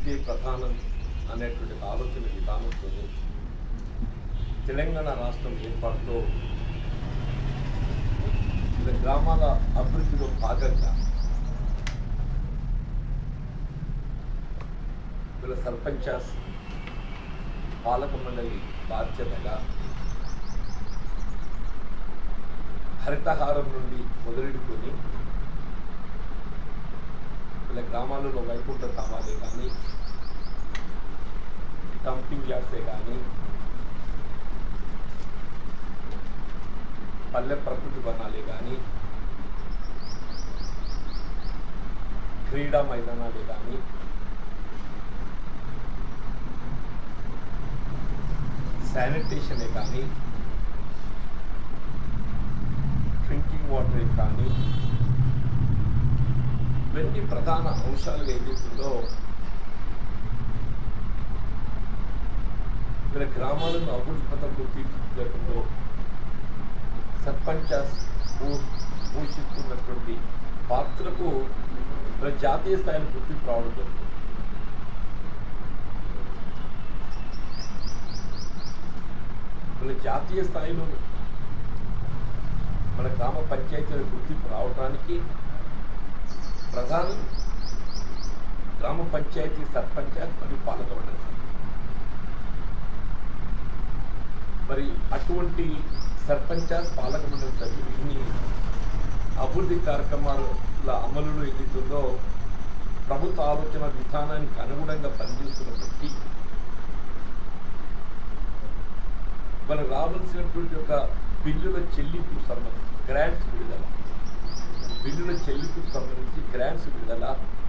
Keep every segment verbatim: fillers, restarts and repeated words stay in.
అభివృద్ధి ప్రధానం అనేటువంటి ఆలోచన విధానంతో తెలంగాణ రాష్ట్రం ఏర్పాటుతో గ్రామాల అభివృద్ధిలో భాగంగా వీళ్ళ సర్పంచాస్ పాలక మండలి బాధ్యతగా హరితహారం నుండి మొదలెడుకొని వీళ్ళ గ్రామాలలో వైకుంఠ ధామాలే కానీ డంపింగ్ యార్డ్సే కానీ పల్లె ప్రకృతి వనాలే కానీ క్రీడా మైదానాలే కానీ శానిటేషనే కానీ డ్రింకింగ్ వాటరే కానీ ఇవన్నీ ప్రధాన అంశాలుగా ఏదైతుందో వీళ్ళ గ్రామాలను అభివృద్ధి పథంలో తీర్చిదిద్దడంలో సర్పంచ్ పోషిస్తున్నటువంటి పాత్రకు వీళ్ళ జాతీయ స్థాయిలో గుర్తింపు రావడం జరుగుతుంది. వీళ్ళ జాతీయ స్థాయిలో మన గ్రామ పంచాయతీల గుర్తింపు రావడానికి ప్రధానం గ్రామ పంచాయతీ సర్పంచ్ మరియు పాలక మండలి. మరి అటువంటి సర్పంచ్ పాలక మండలి సభ్యులని అభివృద్ధి కార్యక్రమాల అమలులో ఏదైతుందో ప్రభుత్వ ఆలోచన విధానానికి అనుగుణంగా పనిచేస్తున్న వ్యక్తి మనకు రావాల్సినటువంటి ఒక బిల్లుల చెల్లింపు సంబంధించి గ్రాంట్స్ విడుదల బిల్లుల చెల్లింపుకు సంబంధించి గ్రాంట్స్ విడుదల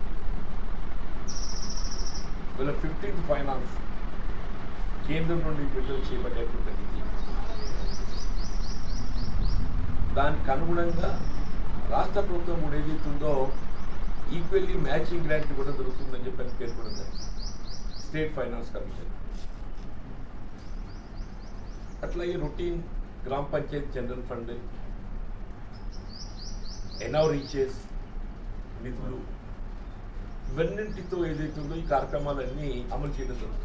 వీళ్ళ ఫిఫ్టీన్త్ ఫైనాన్స్ కేంద్రం నుండి విడుదల చేయబడేటువంటి దానికి అనుగుణంగా రాష్ట్ర ప్రభుత్వం కూడా ఏదైతుందో ఈక్వల్లీ మ్యాచింగ్ గ్రాంట్ కూడా దొరుకుతుందని చెప్పని పేర్కొంది స్టేట్ ఫైనాన్స్ కమిషన్. అట్లాగే రొటీన్ గ్రామ పంచాయతీ జనరల్ ఫండ్, ఎన్ఆర్ఈచెస్ నిధులు ఇవన్నింటితో ఏదైతుందో ఈ కార్యక్రమాలన్నీ అమలు చేయడం జరుగుతుంది.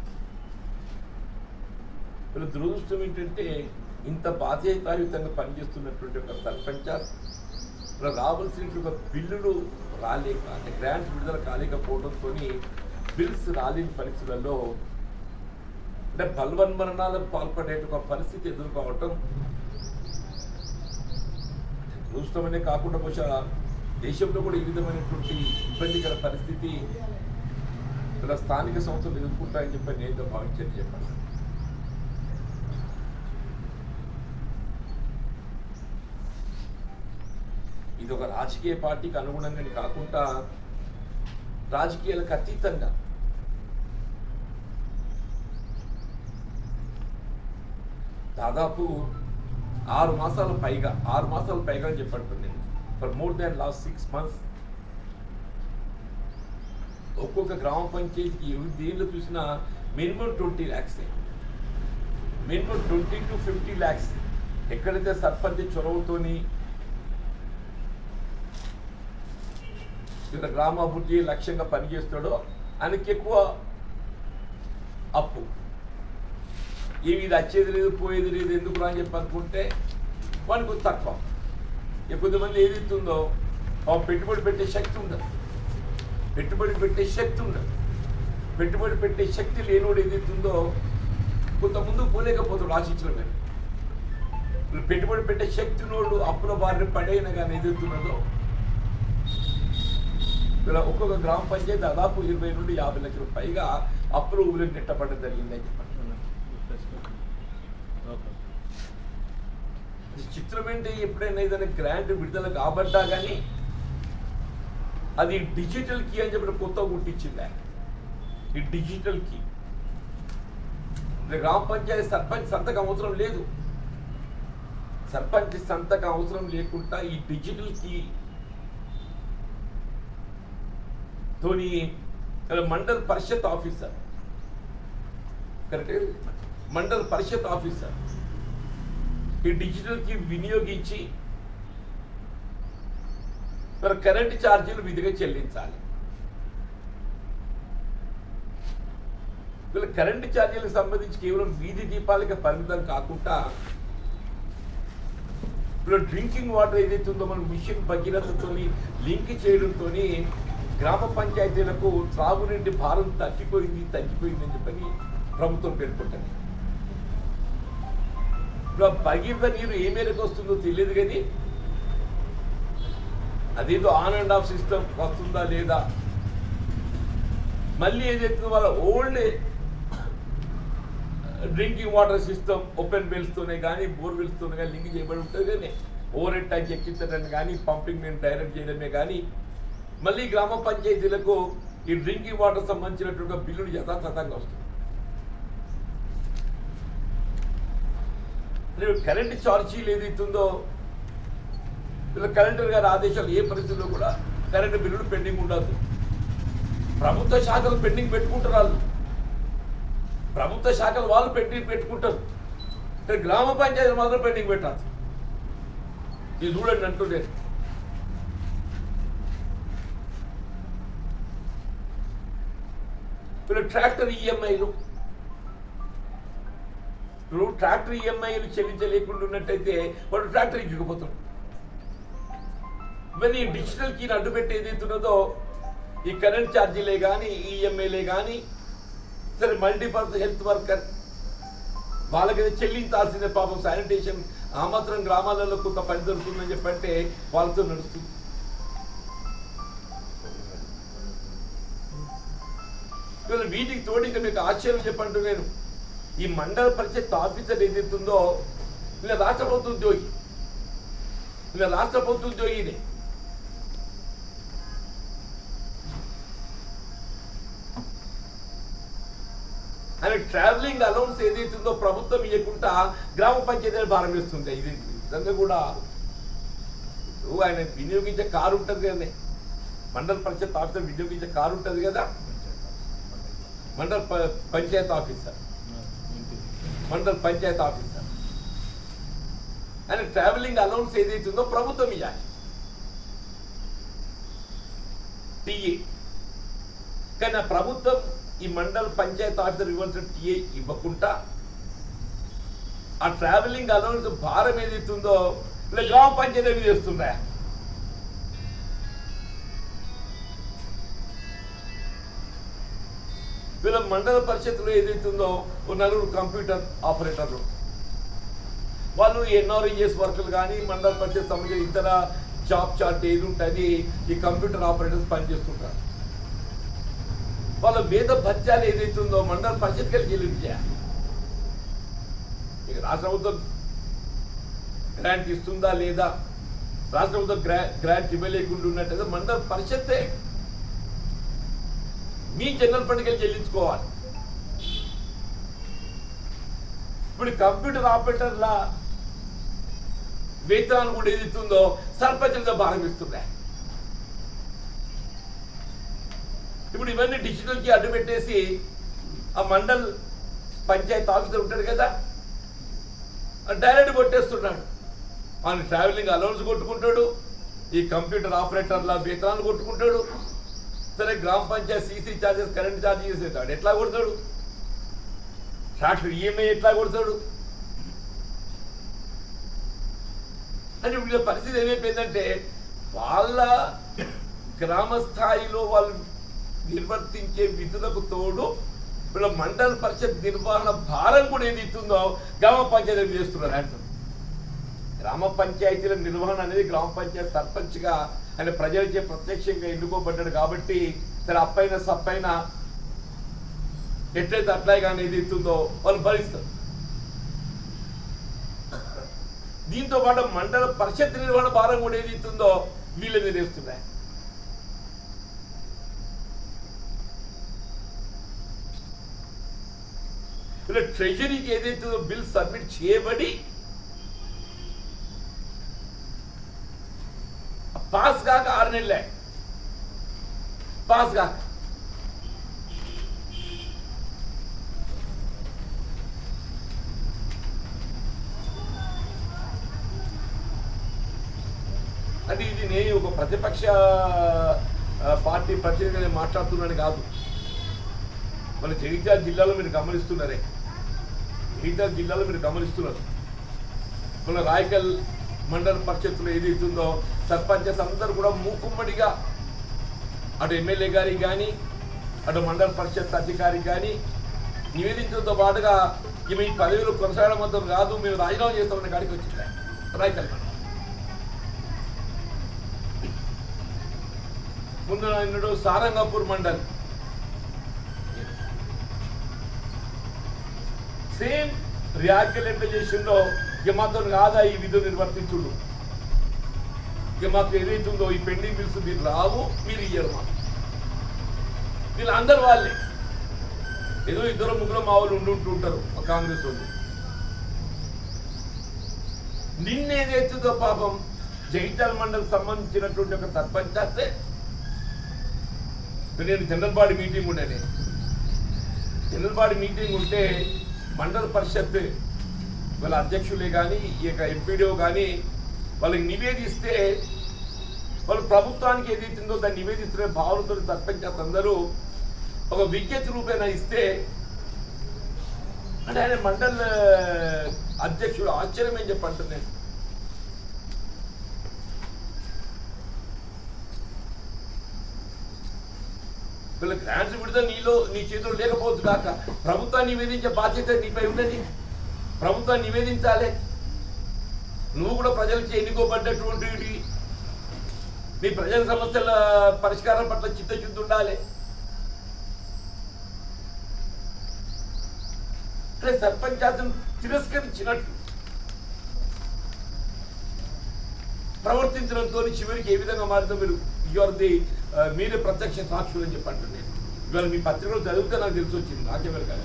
వీళ్ళ దురదృష్టం ఏంటంటే ఇంత బాధ్యతాయుతంగా పనిచేస్తున్నటువంటి ఒక సర్పంచ్ రావాల్సినటువంటి ఒక బిల్లులు రాలేక అంటే గ్రాంట్స్ విడుదల కాలేకపోవడంతో బిల్స్ రాలేని పరిస్థితులలో అంటే బలవన్మరణాలకు పాల్పడే ఒక పరిస్థితి ఎదుర్కోవటం దురదృష్టమనే కాకుండా బహుశా దేశంలో కూడా ఈ విధమైనటువంటి ఇబ్బందికర పరిస్థితి ఇలా స్థానిక సంస్థలు ఎదుర్కొంటాయని చెప్పి నేను భావించని చెప్పాను. ఇది ఒక రాజకీయ పార్టీకి అనుగుణంగా కాకుండా రాజకీయాలకు అతీతంగా దాదాపు ఆరు మాసాల పైగా ఆరు మాసాల పైగా అని చెప్పండి నేను for more than last six months ఒక్కొక్క గ్రామ పంచాయతీకి దేనిలో చూసినా minimum twenty lakhs minimum twenty to fifty lakhs ఎక్కడైతే సర్పంచ్ చొరవతోని ఇక్కడ గ్రామాభివృద్ధి లక్ష్యంగా పనిచేస్తాడో ఆయనకి ఎక్కువ అప్పు ఏమి ఇది వచ్చేది లేదు పోయేది లేదు ఎందుకు రా అని చెప్పి అనుకుంటే వానికి తక్కువ. కొద్దిమంది ఏదైతుందో పెట్టుబడి పెట్టే శక్తి ఉండదు పెట్టుబడి పెట్టే శక్తి ఉండదు పెట్టుబడి పెట్టే శక్తి లేనివాడు ఏదైతుందో కొంత ముందుకు పోలేకపోతాడు ఆశించిన మీద పెట్టుబడి పెట్టే శక్తి నోడు అప్పుల బారిన పడైనా కానీ ఏదైతున్నదో ఇలా ఒక్కొక్క గ్రామ పంచాయతీ దాదాపు ఇరవై నుండి యాభై లక్షల పైగా అప్పులు ఊరికి నెట్టపడడం జరిగిందని చెప్పండి. చిత్రం ఏంటి ఎప్పుడైనా ఏదైనా గ్రాంట్ విడుదల కాబట్టా కానీ అది డిజిటల్ కీ అని చెప్పి కొత్త గుర్తించింది ఈ డిజిటల్ కీ. గ్రామ పంచాయతీ సర్పంచ్ సంతకం అవసరం లేదు సర్పంచ్ సంతకం అవసరం లేకుండా ఈ డిజిటల్ కీ తోని mandal parishad officer correct mandal parishad officer ఈ డిజిటల్ కి వినియోగించి కరెంట్ ఛార్జీలు విధిగా చెల్లించాలి. వీళ్ళ కరెంటు ఛార్జీలకు సంబంధించి కేవలం వీధి దీపాలకే పరిమితం కాకుండా ఇప్పుడు డ్రింకింగ్ వాటర్ ఏదైతే ఉందో మనం మిషన్ భగీరథతో లింక్ చేయడంతో గ్రామ పంచాయతీలకు త్రాగునీటి భారం తగ్గిపోయింది తగ్గిపోయింది అని చెప్పని ప్రభుత్వం పేర్కొంటుంది. ఇప్పుడు భగీరథ నీరు ఏ మేరకు వస్తుందో తెలియదు, కానీ అదేదో ఆన్ అండ్ ఆఫ్ సిస్టమ్ వస్తుందా లేదా, మళ్ళీ ఏదైతే వాళ్ళ old drinking water system open వెల్స్తోనే కానీ బోర్వెల్స్తోనే కానీ లింక్ చేయబడి ఉంటుంది. కానీ ఓవర్ హెడ్ ట్యాంక్ ఎక్కించడమే కానీ పంపింగ్ నేను డైరెక్ట్ చేయడమే కానీ మళ్ళీ గ్రామ పంచాయతీలకు ఈ డ్రింకింగ్ వాటర్ సంబంధించినటువంటి బిల్లులు యథాతథంగా వస్తుంది. కరెంటు ఛార్జీలు ఏదైతుందో వీళ్ళ కలెక్టర్ గారి ఆదేశాలు ఏ పరిస్థితుల్లో కూడా కరెంటు బిల్లులు పెండింగ్ ఉండదు. ప్రభుత్వ శాఖలు పెండింగ్ పెట్టుకుంటారు, వాళ్ళు ప్రభుత్వ శాఖలు వాళ్ళు పెండింగ్ పెట్టుకుంటారు, గ్రామ పంచాయతీలు మాత్రం పెండింగ్ పెట్టాలి. ఇది చూడండి అంటుండే. వీళ్ళు ట్రాక్టర్ ఈఎంఐలు ఇప్పుడు ట్రాక్టర్ ఈఎంఐలు చెల్లించలేకుండా ఉన్నట్టయితే వాడు ట్రాక్టర్ ఇచ్చిపోతాడు. ఇవన్నీ డిజిటల్ కీని అడ్డుపెట్టి ఏదైతున్నదో ఈ కరెంట్ ఛార్జీలే కానీ ఈఎంఐలే కానీ సరే మల్టీపర్పస్ హెల్త్ వర్కర్ వాళ్ళకైతే చెల్లించాల్సిందే. పాపం శానిటేషన్ ఆ మాత్రం గ్రామాలలో కొంత పని దొరుకుతుందని చెప్పంటే వాళ్ళతో నడుస్తుంది. ఇవాళ వీటికి తోడు ఇంకా మీకు ఆశ్చర్యం చెప్పంటూ నేను ఈ మండల పరిషత్ ఆఫీసర్ ఏదైతుందో వీళ్ళ రాష్ట్ర ప్రభుత్వ ఉద్యోగి వీళ్ళ రాష్ట్ర ప్రభుత్వ ఉద్యోగినే ఆయన ట్రావెలింగ్ అలౌన్స్ ఏదైతుందో ప్రభుత్వం ఇవ్వకుండా గ్రామ పంచాయతీలు భారం వేస్తుంది. ఇది నిజంగా కూడా ఆయన వినియోగించే కారు ఉంటుంది కదా, మండల పరిషత్ ఆఫీసర్ వినియోగించే కారు ఉంటుంది కదా, మండల పంచాయత్ ఆఫీసర్ మండల పంచాయత్ ఆఫీసర్ ఆయన ట్రావెలింగ్ అలౌన్స్ ఏదైతుందో ప్రభుత్వం ఇవ్వాలి. టీఏ కానీ ఆ ప్రభుత్వం ఈ మండల పంచాయత్ ఆఫీసర్ ఇవ్వాల్సిన టీఏ ఇవ్వకుండా ఆ ట్రావెలింగ్ అలౌన్స్ భారం ఏదైతుందో ఇలా గ్రామ పంచాయతీ చేస్తున్నాయా? వీళ్ళ మండల పరిషత్తులో ఏదైతుందో నలుగురు కంప్యూటర్ ఆపరేటర్లు వాళ్ళు ఎన్ఆర్ఈఎస్ వర్కులు కానీ మండల పరిషత్ సంబంధించిన ఇతర జాబ్ చార్ట్ ఏది ఉంటుంది ఈ కంప్యూటర్ ఆపరేటర్స్ పనిచేస్తుంటారు. వాళ్ళ వేద భత్యాలు ఏదైతుందో మండల పరిషత్కి వెళ్ళి చెల్లించాలి. ఇక రాష్ట్ర ప్రభుత్వం గ్రాంట్ ఇస్తుందా లేదా, రాష్ట్ర ప్రభుత్వం గ్రా గ్రాంట్ ఇవ్వలేకుండా ఉన్నట్టయితే మండల పరిషత్తే మీ జనరల్ ఫండ్కి వెళ్ళి చెల్లించుకోవాలి. ఇప్పుడు కంప్యూటర్ ఆపరేటర్ల వేతనాలు కూడా ఏదైతుందో సర్పంచులతో భారం ఇస్తున్నాయి. ఇప్పుడు ఇవన్నీ డిజిటల్కి అడ్డు పెట్టేసి ఆ మండల్ పంచాయత్ ఆఫీసర్ ఉంటాడు కదా డైరెక్ట్ కొట్టేస్తున్నాడు. ఆయన ట్రావెలింగ్ అలౌన్స్ కొట్టుకుంటాడు, ఈ కంప్యూటర్ ఆపరేటర్ల వేతనాలు కొట్టుకుంటాడు. సరే గ్రామ panchayat CC charges current charges అవుతాడు ఎట్లా కొడతాడు, ట్రాక్టర్ ఈఎంఐ ఎట్లా కొడతాడు అని వీళ్ళ పరిస్థితి ఏమైపోయిందంటే వాళ్ళ గ్రామ స్థాయిలో వాళ్ళు నిర్వర్తించే విధులకు తోడు వీళ్ళ మండల పరిషత్ నిర్వహణ భారం కూడా ఏది ఇస్తుందో గ్రామ పంచాయతీలు చేస్తున్నారు. అంటే గ్రామ పంచాయతీల నిర్వహణ అనేది గ్రామ పంచాయతీ సర్పంచ్గా ఆయన ప్రజలచే ప్రత్యక్షంగా ఎన్నుకోబడ్డాడు కాబట్టి సరే అప్పైన సప్పైన ఎట్లయితే అట్లా కానీ ఏది ఇస్తుందో వాళ్ళు భరిస్తారు. దీంతో పాటు మండల పరిషత్ నిర్వహణ భారం కూడా ఏది ఇస్తుందో వీళ్ళ మీద వేస్తున్నాయి. ఇలా ట్రెజరీకి ఏదైతుందో బిల్ సబ్మిట్ చేయబడి పాస్ కాక ఆరు నెలలే పాస్ కాక అంటే ఇది నేను ఒక ప్రతిపక్ష పార్టీ ప్రతినిధిగా మాట్లాడుతున్నాను కాదు. మన జగిత్యాల జిల్లాలో మీరు గమనిస్తున్నారే, జగిత్యాల జిల్లాలో మీరు గమనిస్తున్నారు మన రాయకల్ మండల పరిషత్తులో ఏదైతుందో సర్పంచెస్ అందరూ కూడా మూకుమ్మడిగా అటు ఎమ్మెల్యే గారికి కానీ అటు మండల పరిషత్ అధికారికి కానీ నివేదించడంతో పాటుగా ఇవి ఈ పదవిలో కొనసాగడం మొత్తం కాదు, మేము రాజీనామా చేస్తామన్న కాడికి వచ్చింది రాయకల్ మండలం. ముందు నాడు సారంగపూర్ మండల్ సేమ్ రియాక్టల్ ఎట్లా చేసిందో ఇక మాతో కాదా ఈ విధులు నిర్వర్తించుడు, ఇక మాకు ఏదైతుందో ఈ పెండింగ్ బిల్స్ మీరు రావు, మీరు ఇయ్యరు మాకు. వీళ్ళందరూ వాళ్ళే, ఏదో ఇద్దరు ముగ్గురు మా వాళ్ళు ఉండుంటుంటారు కాంగ్రెస్ వాళ్ళు. నిన్నేదైతుందో పాపం జగిత్యాల మండలికి సంబంధించినటువంటి ఒక సర్పంచ్ చేస్తే నేను జనరల్ బాడీ మీటింగ్ ఉండేది, జనరల్ బాడీ మీటింగ్ ఉంటే మండల పరిషత్ వాళ్ళ అధ్యక్షులే కానీ ఈ యొక్క ఎంపీడీఓ కానీ వాళ్ళకి నివేదిస్తే వాళ్ళు ప్రభుత్వానికి ఏదైతుందో దాన్ని నివేదిస్తున్న భావనతో సర్పంచ్ అందరూ ఒక విజ్ఞప్తి రూపేణ ఇస్తే అంటే ఆయన మండల అధ్యక్షుడు ఆశ్చర్యం ఏం చెప్పంటున్నాను. వీళ్ళ గ్రాంట్స్ విడుదల నీలో నీ చేతులు లేకపోవచ్చు కాక ప్రభుత్వాన్ని నివేదించే బాధ్యత నీపై ఉండదు, ప్రభుత్వాన్ని నివేదించాలి. నువ్వు కూడా ప్రజలకి ఎన్నుకోబడ్డటువంటి నీ ప్రజల సమస్యల పరిష్కారం పట్ల చిత్తశుద్ధి ఉండాలి. అంటే సర్పంచ్ అతను తిరస్కరించినట్టు ప్రవర్తించడంతో చివరికి ఏ విధంగా మారుతుందో మీరు యువర్ ది మీరే ప్రత్యక్ష సాక్షులు అని చెప్పండి. నేను ఇవాళ మీ పత్రికలు చదివితే నాకు తెలిసి వచ్చింది, నాకెవరు కాదు.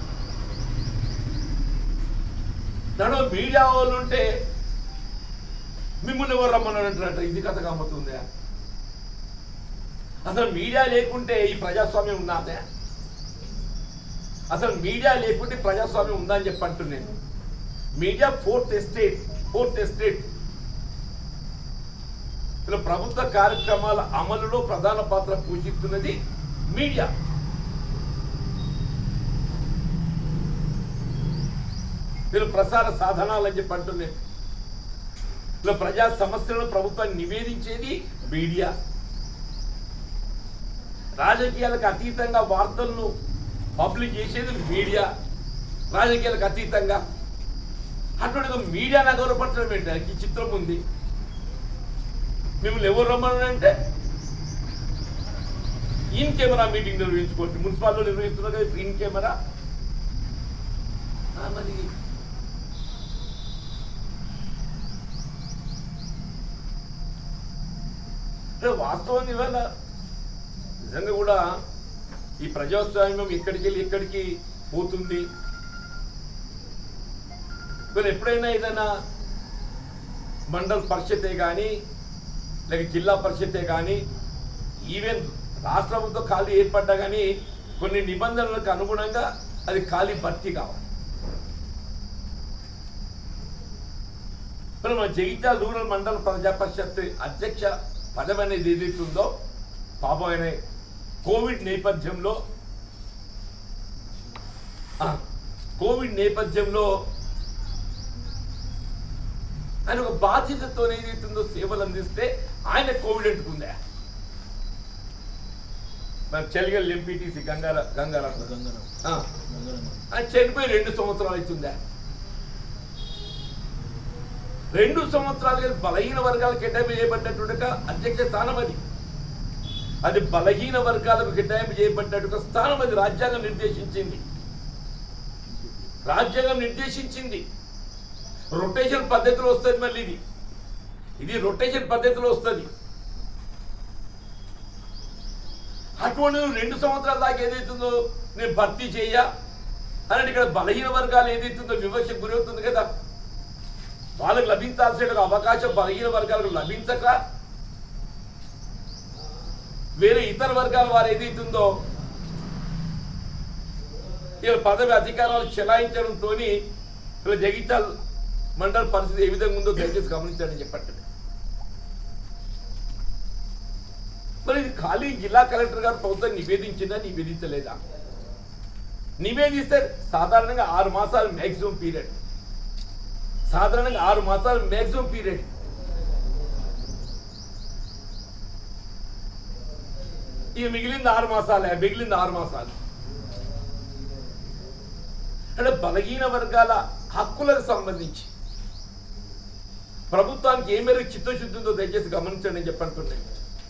దాంట్లో మీడియా వాళ్ళు ఉంటే మిమ్మల్ని ఎవరు రమ్మన్నాడు అంటారట, ఇది కథ గమ్మతుందా? అసలు మీడియా లేకుంటే ఈ ప్రజాస్వామ్యం ఉన్నదే? అసలు మీడియా లేకుంటే ప్రజాస్వామ్యం ఉందా అని చెప్పంటు నేను. Media fourth estate fourth estate ఇలా ప్రభుత్వ కార్యక్రమాల అమలులో ప్రధాన పాత్ర పోషిస్తున్నది మీడియా. వీళ్ళు ప్రసార సాధనాలు అని చెప్పి అంటున్నాయి. ఇలా ప్రజా సమస్యలను ప్రభుత్వాన్ని నివేదించేది మీడియా. రాజకీయాలకు అతీతంగా వార్తలను పబ్లిక్ చేసేది మీడియా, రాజకీయాలకు అతీతంగా. అటువంటి మీడియా నాకు గౌరవపరచడం ఏంటి? ఈ చిత్రం ఉంది. మిమ్మల్ని ఎవరు రమ్మనంటే ఇన్ కెమెరా మీటింగ్ నిర్వహించుకోవచ్చు. మున్సిపాలిటీలో నిర్వహిస్తున్నారు కదా ఇన్ కెమెరా. మరి వాస్తవం ఇవాళ నిజంగా కూడా ఈ ప్రజాస్వామ్యం ఎక్కడికి వెళ్ళి ఎక్కడికి పోతుంది. మరి ఎప్పుడైనా ఏదైనా మండల పరిషతే కానీ లేక జిల్లా పరిషతే కానీ ఈవెన్ రాష్ట్ర ప్రభుత్వం ఖాళీ ఏర్పడ్డా కానీ కొన్ని నిబంధనలకు అనుగుణంగా అది ఖాళీ భర్తీ కావాలి. మరి మన జగిత్యాల రూరల్ మండల ప్రజా పరిషత్ అధ్యక్ష పదవి అనేది ఏదైతుందో పాపం ఆయన కోవిడ్ నేపథ్యంలో కోవిడ్ నేపథ్యంలో ఆయన ఒక బాధ్యతతో ఏదైతుందో సేవలు అందిస్తే ఆయన కోవిడ్ అంటుకుందా. మన చెలిగల్ ఎంపీటీసీ గంగారా గంగారా ఆయన చనిపోయి రెండు సంవత్సరాలు అవుతుందా. రెండు సంవత్సరాలుగా బలహీన వర్గాలకు కేటాయింపు చేయబడ్డటువంటి అధ్యక్ష స్థానం అది. అది బలహీన వర్గాలకు కేటాయింపు చేయబడ్డటువంటి స్థానం అది. రాజ్యాంగం నిర్దేశించింది రాజ్యాంగం నిర్దేశించింది రొటేషన్ పద్ధతిలో వస్తుంది. మళ్ళీ ఇది ఇది రొటేషన్ పద్ధతిలో వస్తుంది. అటువంటి రెండు సంవత్సరాల దాకా ఏదైతుందో నేను భర్తీ చేయ అని ఇక్కడ బలహీన వర్గాలు ఏదైతుందో వివక్షకు గురవుతుంది కదా, వాళ్ళకు లభించాల్సిన అవకాశం బలహీన వర్గాలకు లభించక వేరే ఇతర వర్గాల వారు ఏదైతుందో ఇలా పదవి అధికారాలు చెలాయించడంతో ఇలా జగిత్యాల మండల పరిస్థితి ఏ విధంగా ఉందో దయచేసి గమనించాలని చెప్పండి. మరి ఇది ఖాళీ జిల్లా కలెక్టర్ గారు ప్రభుత్వం నివేదించిందా నివేదించలేదా? నివేదిస్తారు. సాధారణంగా ఆరు మాసాలు మ్యాక్సిమం పీరియడ్, సాధారణంగా ఆరు మాసాలు మ్యాక్సిమం పీరియడ్. ఇక మిగిలింది ఆరు మాసాలే, మిగిలింది ఆరు మాసాలు అంటే బలహీన వర్గాల హక్కులకు సంబంధించి ప్రభుత్వానికి ఏ మేరకు చిత్తశుద్ధి ఉందో దయచేసి గమనించండి అని చెప్పంటున్నాయి.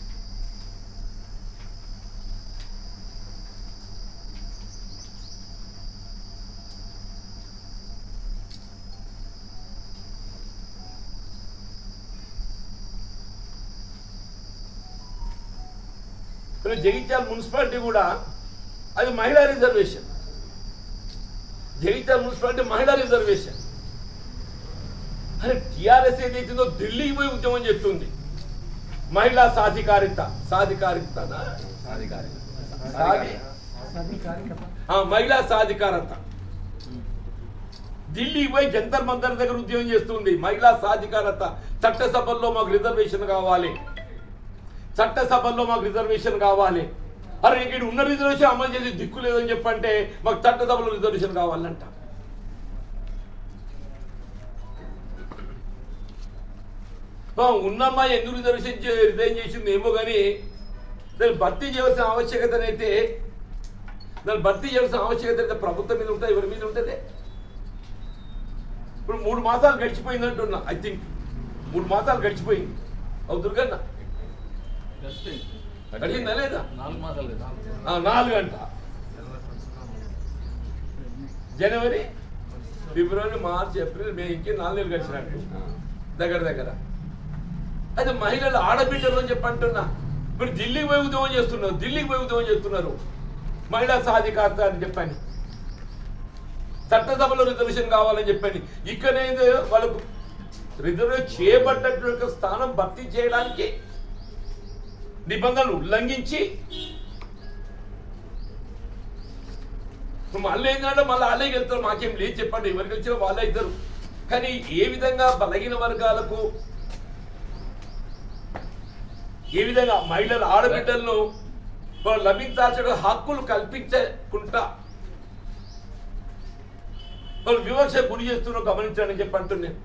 జగిత్యాల మున్సిపాలిటీ కూడా అది మహిళా రిజర్వేషన్. జగిత్యాల మున్సిపాలిటీ మహిళా రిజర్వేషన్. అరే టీఆర్ఎస్ ఏదైతుందో ఢిల్లీకి పోయి ఉద్యమం చేస్తుంది. మహిళా సాధికారిత సాధికారిత మహిళా సాధికారత ఢిల్లీకి పోయి జంతర్ మంతర్ దగ్గర ఉద్యమం చేస్తుంది. మహిళా సాధికారత, చట్టసభల్లో మాకు రిజర్వేషన్ కావాలి, చట్టసభల్లో మాకు రిజర్వేషన్ కావాలి. అరే ఇక్కడ ఉన్న రిజర్వేషన్ అమలు చేసి దిక్కు లేదని చెప్పంటే మాకు చట్టసభలో రిజర్వేషన్ కావాలంట. ఉన్నమ్మా ఎందుకు రిజర్వేషన్ రిజైన్ చేసింది ఏమో కానీ దాన్ని భర్తీ చేయాల్సిన ఆవశ్యకతనైతే దాన్ని భర్తీ చేయాల్సిన ఆవశ్యకత అయితే ప్రభుత్వం మీద ఉంటుంది, ఎవరి మీద ఉంటుంది. ఇప్పుడు మూడు మాసాలు గడిచిపోయింది అంటున్నా. ఐ థింక్ మూడు మాసాలు గడిచిపోయింది. అవు దుర్గన్న గడిచిందా లేదా? నాలుగు గంట జనవరి, ఫిబ్రవరి, మార్చ్, ఏప్రిల్, మే ఇంకే నాలుగు నెలలు గడిచినట్టు దగ్గర దగ్గర. అయితే మహిళలు ఆడబిడ్డలు అని చెప్పి అంటున్నా. ఇప్పుడు ఢిల్లీకి పోయి ఉద్యమం చేస్తున్నారు, ఢిల్లీకి పోయి ఉద్యమం చేస్తున్నారు మహిళా సాధికారత అని చెప్పని, చట్టసభలో రిజర్వేషన్ కావాలని చెప్పని. ఇక్కడనే వాళ్ళకు రిజర్వేషన్ చేయబడ్డటువంటి స్థానం భర్తీ చేయడానికి నిబంధనలు ఉల్లంఘించి మళ్ళీ ఏంటంటే మళ్ళీ వాళ్ళే వెళ్తారు. మాకేం లేదు చెప్పండి, ఎవరికి వచ్చినా వాళ్ళే ఇద్దరు. కానీ ఏ విధంగా బలహీన వర్గాలకు, ఏ విధంగా మహిళల ఆడబిడ్డలను లభించాల్సిన హక్కులు కల్పించకుండా వాళ్ళు వివక్ష గురి చేస్తున్నా గమనించాలని చెప్పి అంటున్నాను.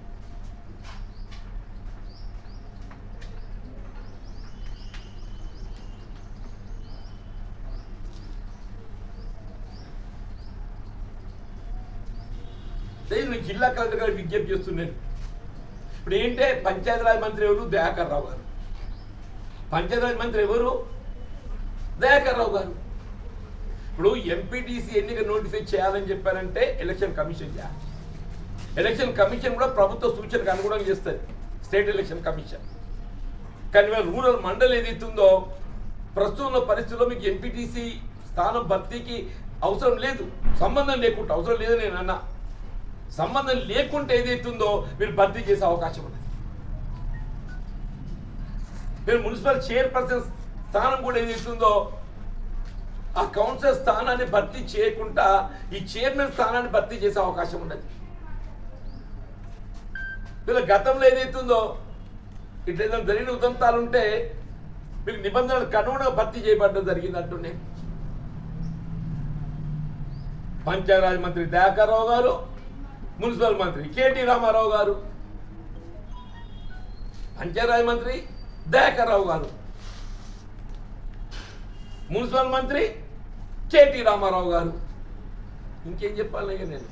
నేను జిల్లా కలెక్టర్ గారు విజ్ఞప్తి చేస్తున్నాను. ఇప్పుడు ఏంటంటే పంచాయతీరాజ్ మంత్రి ఎవరు? దయాకర్ రావు గారు. పంచాయతీరాజ్ మంత్రి ఎవరు? దయాకర్ రావు గారు. ఇప్పుడు ఎంపీటీసీ ఎన్నిక నోటిఫై చేయాలని చెప్పారంటే ఎలక్షన్ కమిషన్ చేయాలి. ఎలక్షన్ కమిషన్ కూడా ప్రభుత్వ సూచనకు అనుగుణంగా చేస్తుంది, స్టేట్ ఎలక్షన్ కమిషన్. కానీ ఇవాళ రూరల్ మండలి ఏదైతుందో ప్రస్తుత పరిస్థితుల్లో మీకు ఎంపీటీసీ స్థానం భర్తీకి అవసరం లేదు, సంబంధం లేకుండా అవసరం లేదు నేను అన్నా. సంబంధం లేకుంటే ఏదైతుందో మీరు భర్తీ చేసే అవకాశం ఉన్నది. మీరు మున్సిపల్ చైర్పర్సన్ స్థానం కూడా ఏదైతుందో ఆ కౌన్సిలర్ స్థానాన్ని భర్తీ చేయకుండా ఈ చైర్మన్ స్థానాన్ని భర్తీ చేసే అవకాశం ఉన్నది. వీళ్ళ గతంలో ఏదైతుందో ఇట్లా ఏదైనా జరిగిన ఉదంతాలు ఉంటే మీకు నిబంధనలకు అనుగుణంగా భర్తీ చేయబడడం జరిగింది అంటున్నాయి. పంచాయతీరాజ్ మంత్రి దయాకర్ రావు గారు, మున్సిపల్ మంత్రి కేటీ రామారావు గారు. పంచాయతీరాజ్ మంత్రి దయాకర్ రావు గారు, మున్సిపల్ మంత్రి కేటీ రామారావు గారు. ఇంకేం చెప్పాలి నేను?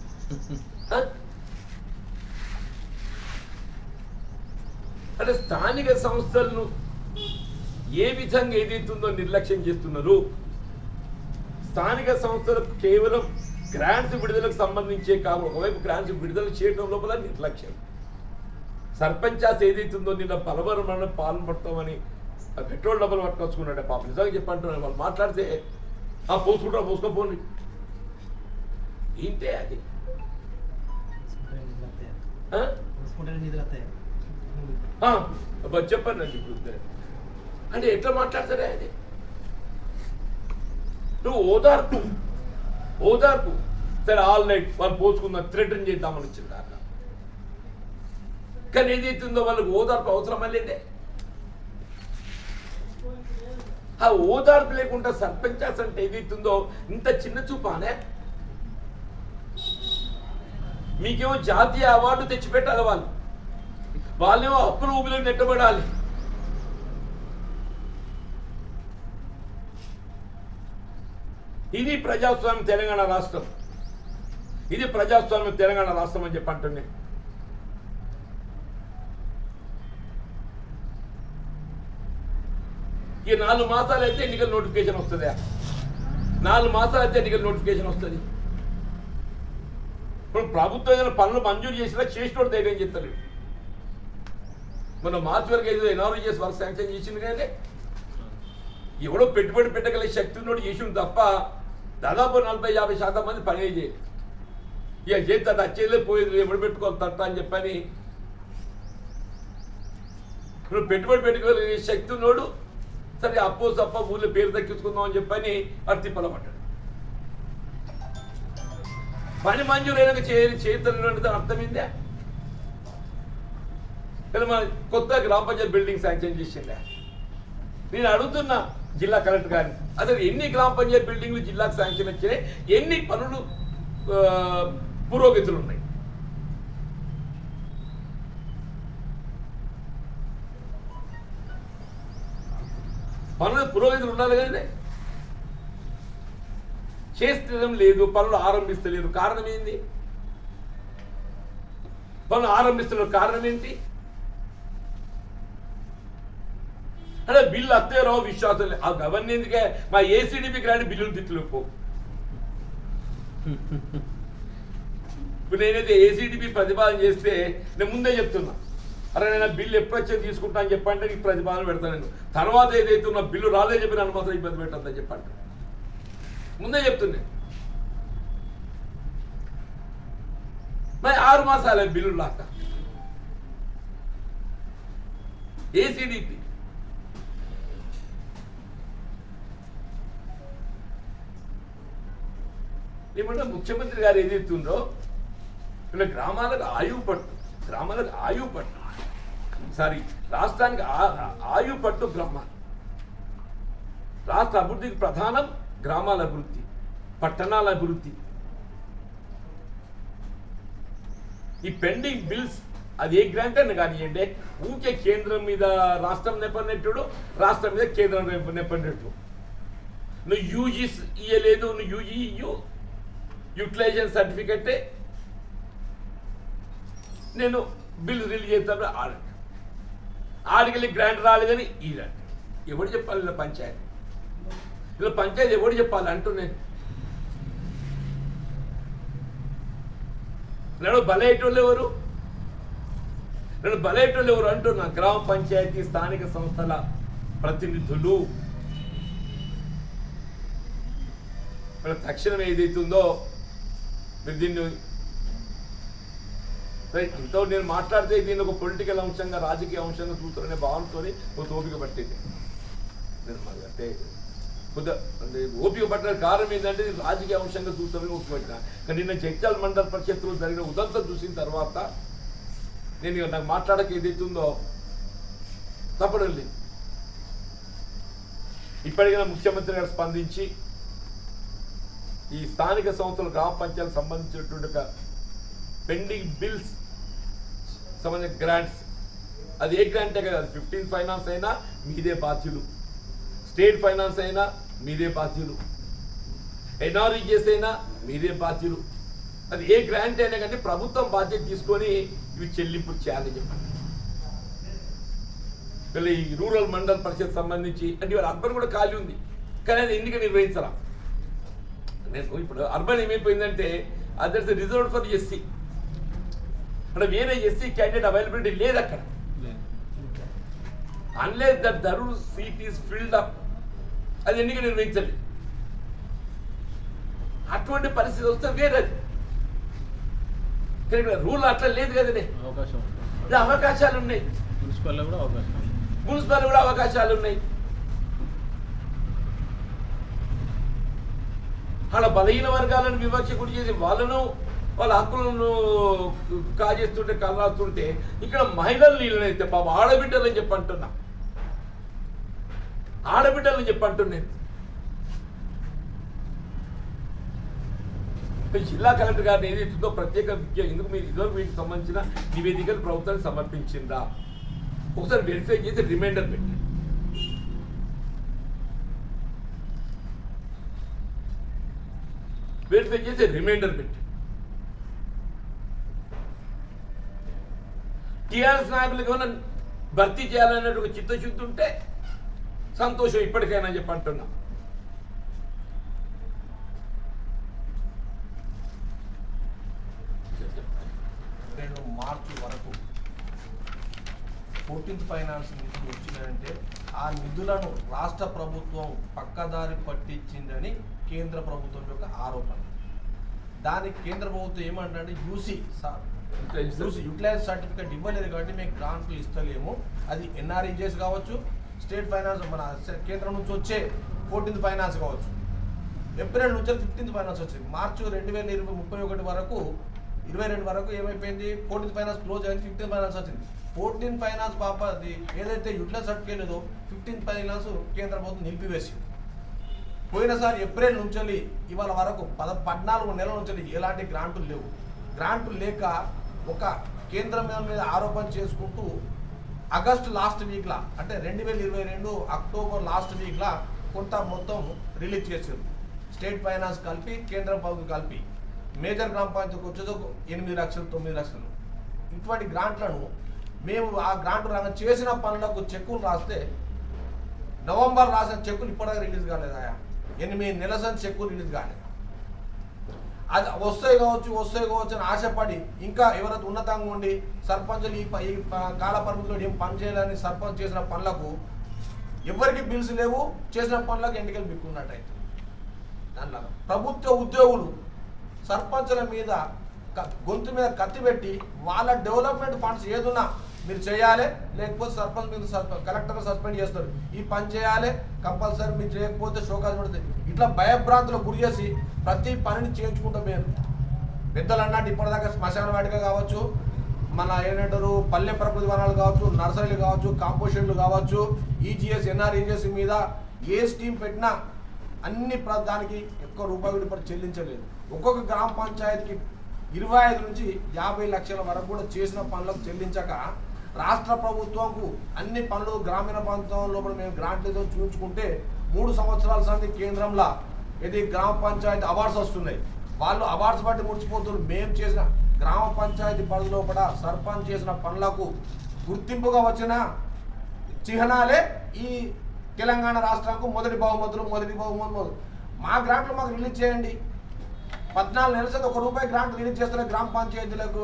అంటే స్థానిక సంస్థలను ఏ విధంగా ఏదైతుందో నిర్లక్ష్యం చేస్తున్నారు. స్థానిక సంస్థలకు కేవలం గ్రాంట్స్ విడుదలకు సంబంధించే కాదు, ఒకవైపు గ్రాంట్స్ విడుదల చేయడం లోపల నిర్లక్ష్యం. సర్పంచాస్ ఏదైతుందో నిన్న పలవరం పాల్పడతామని పెట్రోల్ డబ్బులు పట్టుకొచ్చుకున్నాడే పాప. నిజంగా చెప్పంటున్నాను, వాళ్ళు మాట్లాడితే ఆ పోసుకుంటా పోసుకోపోండి ఏంటే అది చెప్పండి అండి. ఇప్పుడు అంటే ఎట్లా మాట్లాడతారే అది? నువ్వు ఓదార్పు ఓదార్పు సరే ఆల్ రైట్ వాళ్ళు పోసుకుందాం థ్రెటన్ చేద్దామని వచ్చింది దాకా. కానీ ఏదైతుందో వాళ్ళకి ఓదార్పు అవసరం లేదే. ఆ ఓదార్పు లేకుండా సర్పంచాస్ అంటే ఏదైతుందో ఇంత చిన్న చూపానే. మీకేమో జాతీయ అవార్డు తెచ్చిపెట్టాలి, వాళ్ళు వాళ్ళేమో అప్పుల ఊబిలోకి నెట్టబడాలి. ఇది ప్రజాస్వామ్యం తెలంగాణ రాష్ట్రం, ఇది ప్రజాస్వామ్యం తెలంగాణ రాష్ట్రం అని చెప్పి అంటుంది. ఈ నాలుగు మాసాలు అయితే ఎన్నికల నోటిఫికేషన్ వస్తుందా? నాలుగు మాసాలు అయితే ఎన్నికల నోటిఫికేషన్ వస్తుంది. ఇప్పుడు ప్రభుత్వం ఏదైనా పనులు మంజూరు చేసినా చేసినోడు ధైర్యం చెప్తారు. మన మార్చి వరకు ఏదో ఎన్ఆర్జీఎస్ వర్క్ శాంక్షన్ చేసింది కానీ ఎవడో పెట్టుబడి పెట్టగలిగే శక్తి ఉన్నోడు చేసిండు తప్ప దాదాపు నలభై యాభై శాతం మంది పని చేయలేదు. ఇక చేస్తాడు వచ్చేదే పోయేది ఎవడు పెట్టుకోవాలి తట్ట అని చెప్పని ఇప్పుడు పెట్టుబడి పెట్టుకోగలిగే శక్తి ఉన్నోడు సరే అప్పో తప్ప ఊళ్ళో పేరు దక్కించుకుందాం అని చెప్పని అటు తిప్పలపడ్డాడు. పని మంజూరైనాక చేయాలి చేతులు అర్థమైందా? కానీ మన కొత్త గ్రామ పంచాయతీ బిల్డింగ్ శాంక్షన్ చేసిందా? నేను అడుగుతున్నా జిల్లా కలెక్టర్ గారిని, అసలు ఎన్ని గ్రామ పంచాయతీ బిల్డింగ్లు జిల్లాకు శాంక్షన్ వచ్చినాయి, ఎన్ని పనులు పురోగతులు ఉన్నాయి? పనులు పురోగతులు ఉండాలి కదండి. చేస్తడం లేదు, పనులు ఆరంభిస్తలేదు. కారణం ఏంది? పనులు ఆరంభిస్తున్న కారణం ఏంటి? అంటే బిల్లు అత్తే రావు విశ్వాసం లేదు. అవన్నీ ఎందుకే మా ఏసీడీపీ గ్రాండ్ బిల్లులు తిట్టులేపో. ఇప్పుడు నేనైతే ఏసీడీపీ ప్రతిపాదన చేస్తే నేను ముందే చెప్తున్నా, అరే నేను బిల్లు ఎప్పుడొచ్చే తీసుకుంటా అని చెప్పంటే నీకు ప్రతిపాదన పెడతాను. నేను తర్వాత ఏదైతే ఉన్న బిల్లు రాలేదు చెప్పి నన్ను మాత్రం ఇబ్బంది పెట్టద్దని చెప్పంట ముందే చెప్తున్నా. మరి ఆరు మాసాలే బిల్లు లాక్క ఏసీడీపీ. ఏమంటే ముఖ్యమంత్రి గారు ఏదైతుందో ఇలా గ్రామాలకు ఆయువు పట్టు, గ్రామాలకు ఆయువు పట్టు సారీ రాష్ట్రానికి ఆయువు పట్టు గ్రామాలు. రాష్ట్ర అభివృద్ధికి ప్రధానం గ్రామాల అభివృద్ధి, పట్టణాల అభివృద్ధి. ఈ పెండింగ్ బిల్స్ అది ఏ గ్రాంట్ అని కానివ్వండి, ఊకే కేంద్రం మీద రాష్ట్రం నెప్పనెట్టుడు, రాష్ట్రం మీద కేంద్రం నెప్పనెట్టు. నువ్వు యూజీ ఇయ్యలేదు, నువ్వు యూజీ ఇయ్యు యూటిలైజేషన్ సర్టిఫికెటే నేను బిల్ రిలీజ్ చేస్తాను ఆడండి, ఆడికెళ్ళి గ్రాంట్ రాలేదని ఈడండి. ఎవడు చెప్పాలి ఇలా పంచాయతీ? ఇలా పంచాయతీ ఎవడు చెప్పాలి అంటూ నేను నన్ను బలైటోళ్ళు ఎవరు, నన్ను బలైటోళ్ళు ఎవరు అంటున్నా? గ్రామ పంచాయతీ స్థానిక సంస్థల ప్రతినిధులు. మన తక్షణం ఏదైతుందో మీరు దీన్ని ఇంత నేను మాట్లాడితే దీన్ని ఒక పొలిటికల్ అంశంగా రాజకీయ అంశంగా చూస్తారనే భావనతో ఒక ఓపిక పట్టింది. అంటే కొద్దిగా అంటే ఓపిక పట్టిన కారణం ఏంటంటే రాజకీయ అంశంగా చూస్తారని ఓపిక పట్టిన. కానీ నిన్న జగిత్యాల మండల పరిషత్తులో జరిగిన ఉదంతం చూసిన తర్వాత నేను నాకు మాట్లాడక ఏదైతుందో తప్పడం లేదు. ఇప్పటికైనా ముఖ్యమంత్రి గారు స్పందించి ఈ స్థానిక సంస్థల గ్రామ పంచాయతీలకు సంబంధించినటువంటి ఒక పెండింగ్ బిల్స్ సంబంధించిన గ్రాంట్స్, అది ఏ గ్రాంటే కదా, అది ఫిఫ్టీన్ ఫైనాన్స్ అయినా మీదే బాధ్యులు, స్టేట్ ఫైనాన్స్ అయినా మీదే బాధ్యులు, ఎన్ఆర్ఈజీఎస్ అయినా మీదే బాధ్యులు. అది ఏ గ్రాంట్ అయినా కానీ ప్రభుత్వం బాధ్యత తీసుకొని ఇవి చెల్లింపు చేయాలని చెప్పండి. వీళ్ళ ఈ రూరల్ మండల పరిషత్ సంబంధించి అంటే వాళ్ళ అర్బన్ కూడా ఖాళీ ఉంది, కానీ అది ఎన్నిక నిర్వహించాలా. నేను ఇప్పుడు అర్బన్ ఏమైపోయిందంటే దట్స్ రిజర్వ్డ్ ఫర్ ఎస్సీ, అంటే వేరే ఎస్సీ క్యాండిడేట్ అవైలబిలిటీ లేదు అక్కడ. Unless that Dharur seat is filled up అది ఎన్నిక నిర్వహించండి. అటువంటి పరిస్థితి వస్తే వేరేది. కానీ రూల్ అట్లా లేదు కదండి, అవకాశాలు ఉన్నాయి, మున్సిపల్ కూడా అవకాశాలు ఉన్నాయి. అలా బలహీన వర్గాలను వివక్ష గురి చేసి వాళ్ళను వాళ్ళ హక్కులను కాజేస్తుంటే కలరాస్తుంటే ఇక్కడ మహిళలు నీళ్ళనైతే బాబు ఆడబిడ్డలని చెప్పి అంటున్నా, ఆడబిడ్డలని చెప్పి అంటున్నాను. జిల్లా కలెక్టర్ గారిని ఏదైతుందో ప్రత్యేక విద్య ఎందుకు మీరు ఇదివరకు వీటికి సంబంధించిన నివేదికలు ప్రభుత్వానికి సమర్పించిందా ఒకసారి వెరిఫై చేసి రిమైండర్ పెట్టండి. వెరిఫై చేసి రిమైండర్ పెట్టి టీఆర్ఎస్ నాయకులకు ఏమైనా భర్తీ చేయాలనే ఒక చిత్తశుద్ధి ఉంటే సంతోషం ఇప్పటికైనా చెప్పి అంటున్నా. రెండు మార్చి వరకు ఫోర్టీన్త్ ఫైనాన్స్ నిధులు వచ్చినాయంటే ఆ నిధులను రాష్ట్ర ప్రభుత్వం పక్కదారి పట్టించిందని కేంద్ర ప్రభుత్వం యొక్క ఆరోపణ. దానికి కేంద్ర ప్రభుత్వం ఏమంటే యూసీ యూసీ యూటిలైజ్ సర్టిఫికేట్ ఇవ్వలేదు కాబట్టి మేము గ్రాంట్లు ఇస్తలేము. అది ఎన్ఆర్ఈజెస్ కావచ్చు, స్టేట్ ఫైనాన్స్ మన కేంద్రం నుంచి వచ్చే ఫోర్టీన్త్ ఫైనాన్స్ కావచ్చు, ఏప్రిల్ నుంచి ఫిఫ్టీన్త్ ఫైనాన్స్ వచ్చింది. మార్చి రెండు వేల ఇరవై ముప్పై ఒకటి వరకు ఇరవై రెండు వరకు ఏమైపోయింది, ఫోర్టీన్త్ ఫైనాన్స్ క్లోజ్ అయింది, ఫిఫ్టీన్త్ ఫైనాన్స్ వచ్చింది. ఫోర్టీన్ ఫైనాన్స్ పాప అది ఏదైతే యూటిలైజ్ సర్టిఫికేట్ లేదో ఫిఫ్టీన్త్ ఫైనాన్స్ కేంద్ర ప్రభుత్వం నిలిపివేసింది. పోయినసారి ఏప్రిల్ నుంచి ఇవాళ వరకు పద పద్నాలుగు నెలల నుంచి ఎలాంటి గ్రాంటులు లేవు. గ్రాంటులు లేక ఒక కేంద్రం మీద ఆరోపణ చేసుకుంటూ ఆగస్టు లాస్ట్ వీక్లా అంటే రెండు వేల ఇరవై రెండు అక్టోబర్ లాస్ట్ వీక్లా కొంత మొత్తం రిలీజ్ చేశారు. స్టేట్ ఫైనాన్స్ కలిపి కేంద్ర ప్రభుత్వం కలిపి మేజర్ గ్రామ పంచాయతీకి వచ్చేది ఒక ఎనిమిది లక్షలు తొమ్మిది లక్షలు. ఇటువంటి గ్రాంట్లను మేము ఆ గ్రాంట్ రంగం చేసిన పనులకు చెక్కులు రాస్తే నవంబర్ రాసిన చెక్కులు ఇప్పటిదాకా రిలీజ్ కాలేదా? ఎనిమిది నెలల సంచి చెక్కులు రిలీజ్ కాలేదు. అది వస్తాయి కావచ్చు వస్తాయి కావచ్చు అని ఆశపడి ఇంకా ఎవరైతే ఉన్నతంగా ఉండి సర్పంచులు ఈ ఈ కాల పరిమితిలో ఏం పని చేయాలని సర్పంచ్ చేసిన పనులకు ఎవరికి బిల్స్ లేవు, చేసిన పనులకు ఎన్నికలు బిక్కున్నట్టయితే దానిలాగా ప్రభుత్వ ఉద్యోగులు సర్పంచుల మీద గొంతు మీద కత్తి పెట్టి వాళ్ళ డెవలప్మెంట్ ఫండ్స్ ఏదున్నా మీరు చేయాలి, లేకపోతే సర్పంచ్ మీద కలెక్టర్ సస్పెండ్ చేస్తారు, ఈ పని చేయాలి కంపల్సరీ మీరు చేయకపోతే షోకాజ్ పడుతుంది, ఇట్లా భయభ్రాంతులకు గురి చేసి ప్రతి పనిని చేయించుకుంటాం. మేము పెద్దలు అన్నట్టు ఇప్పటిదాకా శ్మశాన వాటిక కావచ్చు, మన ఏంటంటారు పల్లె ప్రకృతి వనాలు కావచ్చు, నర్సరీలు కావచ్చు, కాంపోస్టేట్లు కావచ్చు, ఈజీఎస్ ఎన్ఆర్ఈజీఎస్ మీద ఏ స్కీమ్ పెట్టినా అన్ని దానికి ఎక్కువ రూపాయలు ఇప్పుడు చెల్లించలేదు. ఒక్కొక్క గ్రామ పంచాయతీకి ఇరవై ఐదు నుంచి యాభై లక్షల వరకు కూడా చేసిన పనులకు చెల్లించక రాష్ట్ర ప్రభుత్వంకు అన్ని పనులు గ్రామీణ ప్రాంతం లోపల మేము గ్రాంట్లతో చూపించుకుంటే మూడు సంవత్సరాల సంది కేంద్రంలో ఇది గ్రామ పంచాయతీ అవార్డ్స్ వస్తున్నాయి. వాళ్ళు అవార్డ్స్ బట్టి ముడిచిపోతున్నారు. మేము చేసిన గ్రామ పంచాయతీ పరిధిలో కూడా సర్పంచ్ చేసిన పనులకు గుర్తింపుగా వచ్చిన చిహ్నాలే ఈ తెలంగాణ రాష్ట్రానికి మొదటి బహుమతులు మొదటి బహుమతులు. మా గ్రాంట్లు మాకు రిలీజ్ చేయండి. పద్నాలుగు నెలల సంది ఒక రూపాయి గ్రాంట్ రిలీజ్ చేస్తున్న గ్రామ పంచాయతీలకు.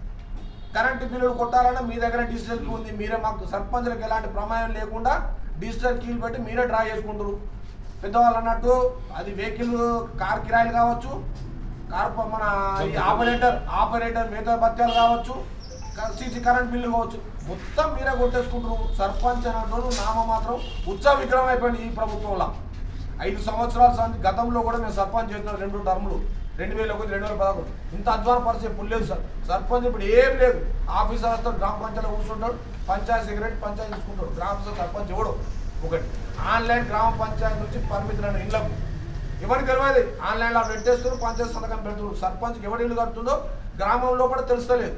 కరెంటు బిల్లులు కొట్టాలన్నా మీ దగ్గర డిజిటల్ కీ ఉంది, మీరే మాకు సర్పంచులకు ఎలాంటి ప్రమాదం లేకుండా డిజిటల్ కీలు పెట్టి మీరే డ్రా చేసుకుంటారు. పెద్దవాళ్ళు అన్నట్టు అది వెహికల్ కార్ కిరాయిలు కావచ్చు, కార్ మన ఆపరేటర్ ఆపరేటర్ వేతన భత్యాలు కావచ్చు, సీసీ కరెంట్ బిల్లు కావచ్చు, మొత్తం మీరే కొట్టేసుకుంటారు. సర్పంచ్ అన్నట్టు నామ మాత్రం ఉత్సవ విగ్రహం అయిపోయింది ఈ ప్రభుత్వంలో. ఐదు సంవత్సరాల సంది గతంలో కూడా మేము సర్పంచ్ చేసిన రెండు టర్ములు రెండు వేల ఒకటి రెండు వేల పదకొండు ఇంత అధ్వాన పరిస్థితి ఎప్పుడు లేదు సార్. సర్పంచ్ ఇప్పుడు ఏం లేదు, ఆఫీసర్ వస్తాడు, గ్రామ పంచాయతీలో కూర్చుంటాడు, పంచాయతీ సెక్రటరీ పంచాయతీ తీసుకుంటాడు, గ్రామ సర్పంచ్ ఎవడు ఒకటి. ఆన్లైన్ గ్రామ పంచాయతీ నుంచి పరిమితులైన ఇళ్లకు ఎవరికి తెలియదు, ఆన్లైన్లో పెట్టేస్తారు, పంచాయతీ సంతకం పెడుతున్నారు. సర్పంచ్కి ఎవరి ఇల్లు కడుతుందో గ్రామంలో కూడా తెలుస్తలేదు.